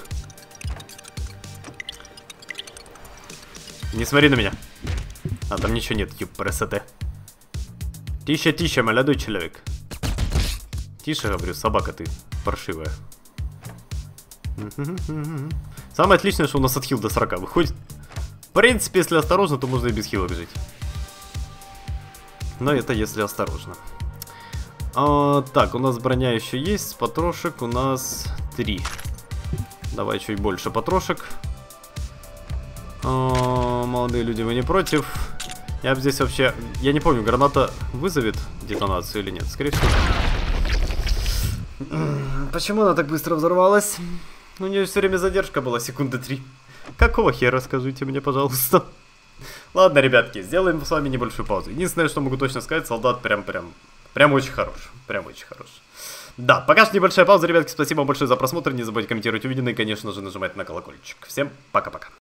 Не смотри на меня. А, там ничего нет, юпресете. Тише, тише, молодой человек. Тише, говорю, собака ты паршивая. Самое отличное, что у нас от хил до сорока выходит. В принципе, если осторожно, то можно и без хилок жить. Но это если осторожно. А, так, у нас броня еще есть. Патрошек у нас три. Давай чуть больше патрошек. А, молодые люди, вы не против? Я бы здесь вообще... Я не помню, граната вызовет детонацию или нет. Скорее всего. Почему она так быстро взорвалась? У нее все время задержка была, секунды три. Какого хера, скажите мне, пожалуйста. Ладно, ребятки, сделаем с вами небольшую паузу. Единственное, что могу точно сказать, солдат прям-прям... Прям очень хорош. Прям очень хорош. Да, пока что небольшая пауза, ребятки. Спасибо вам большое за просмотр. Не забудьте комментировать увиденное и, конечно же, нажимать на колокольчик. Всем пока-пока.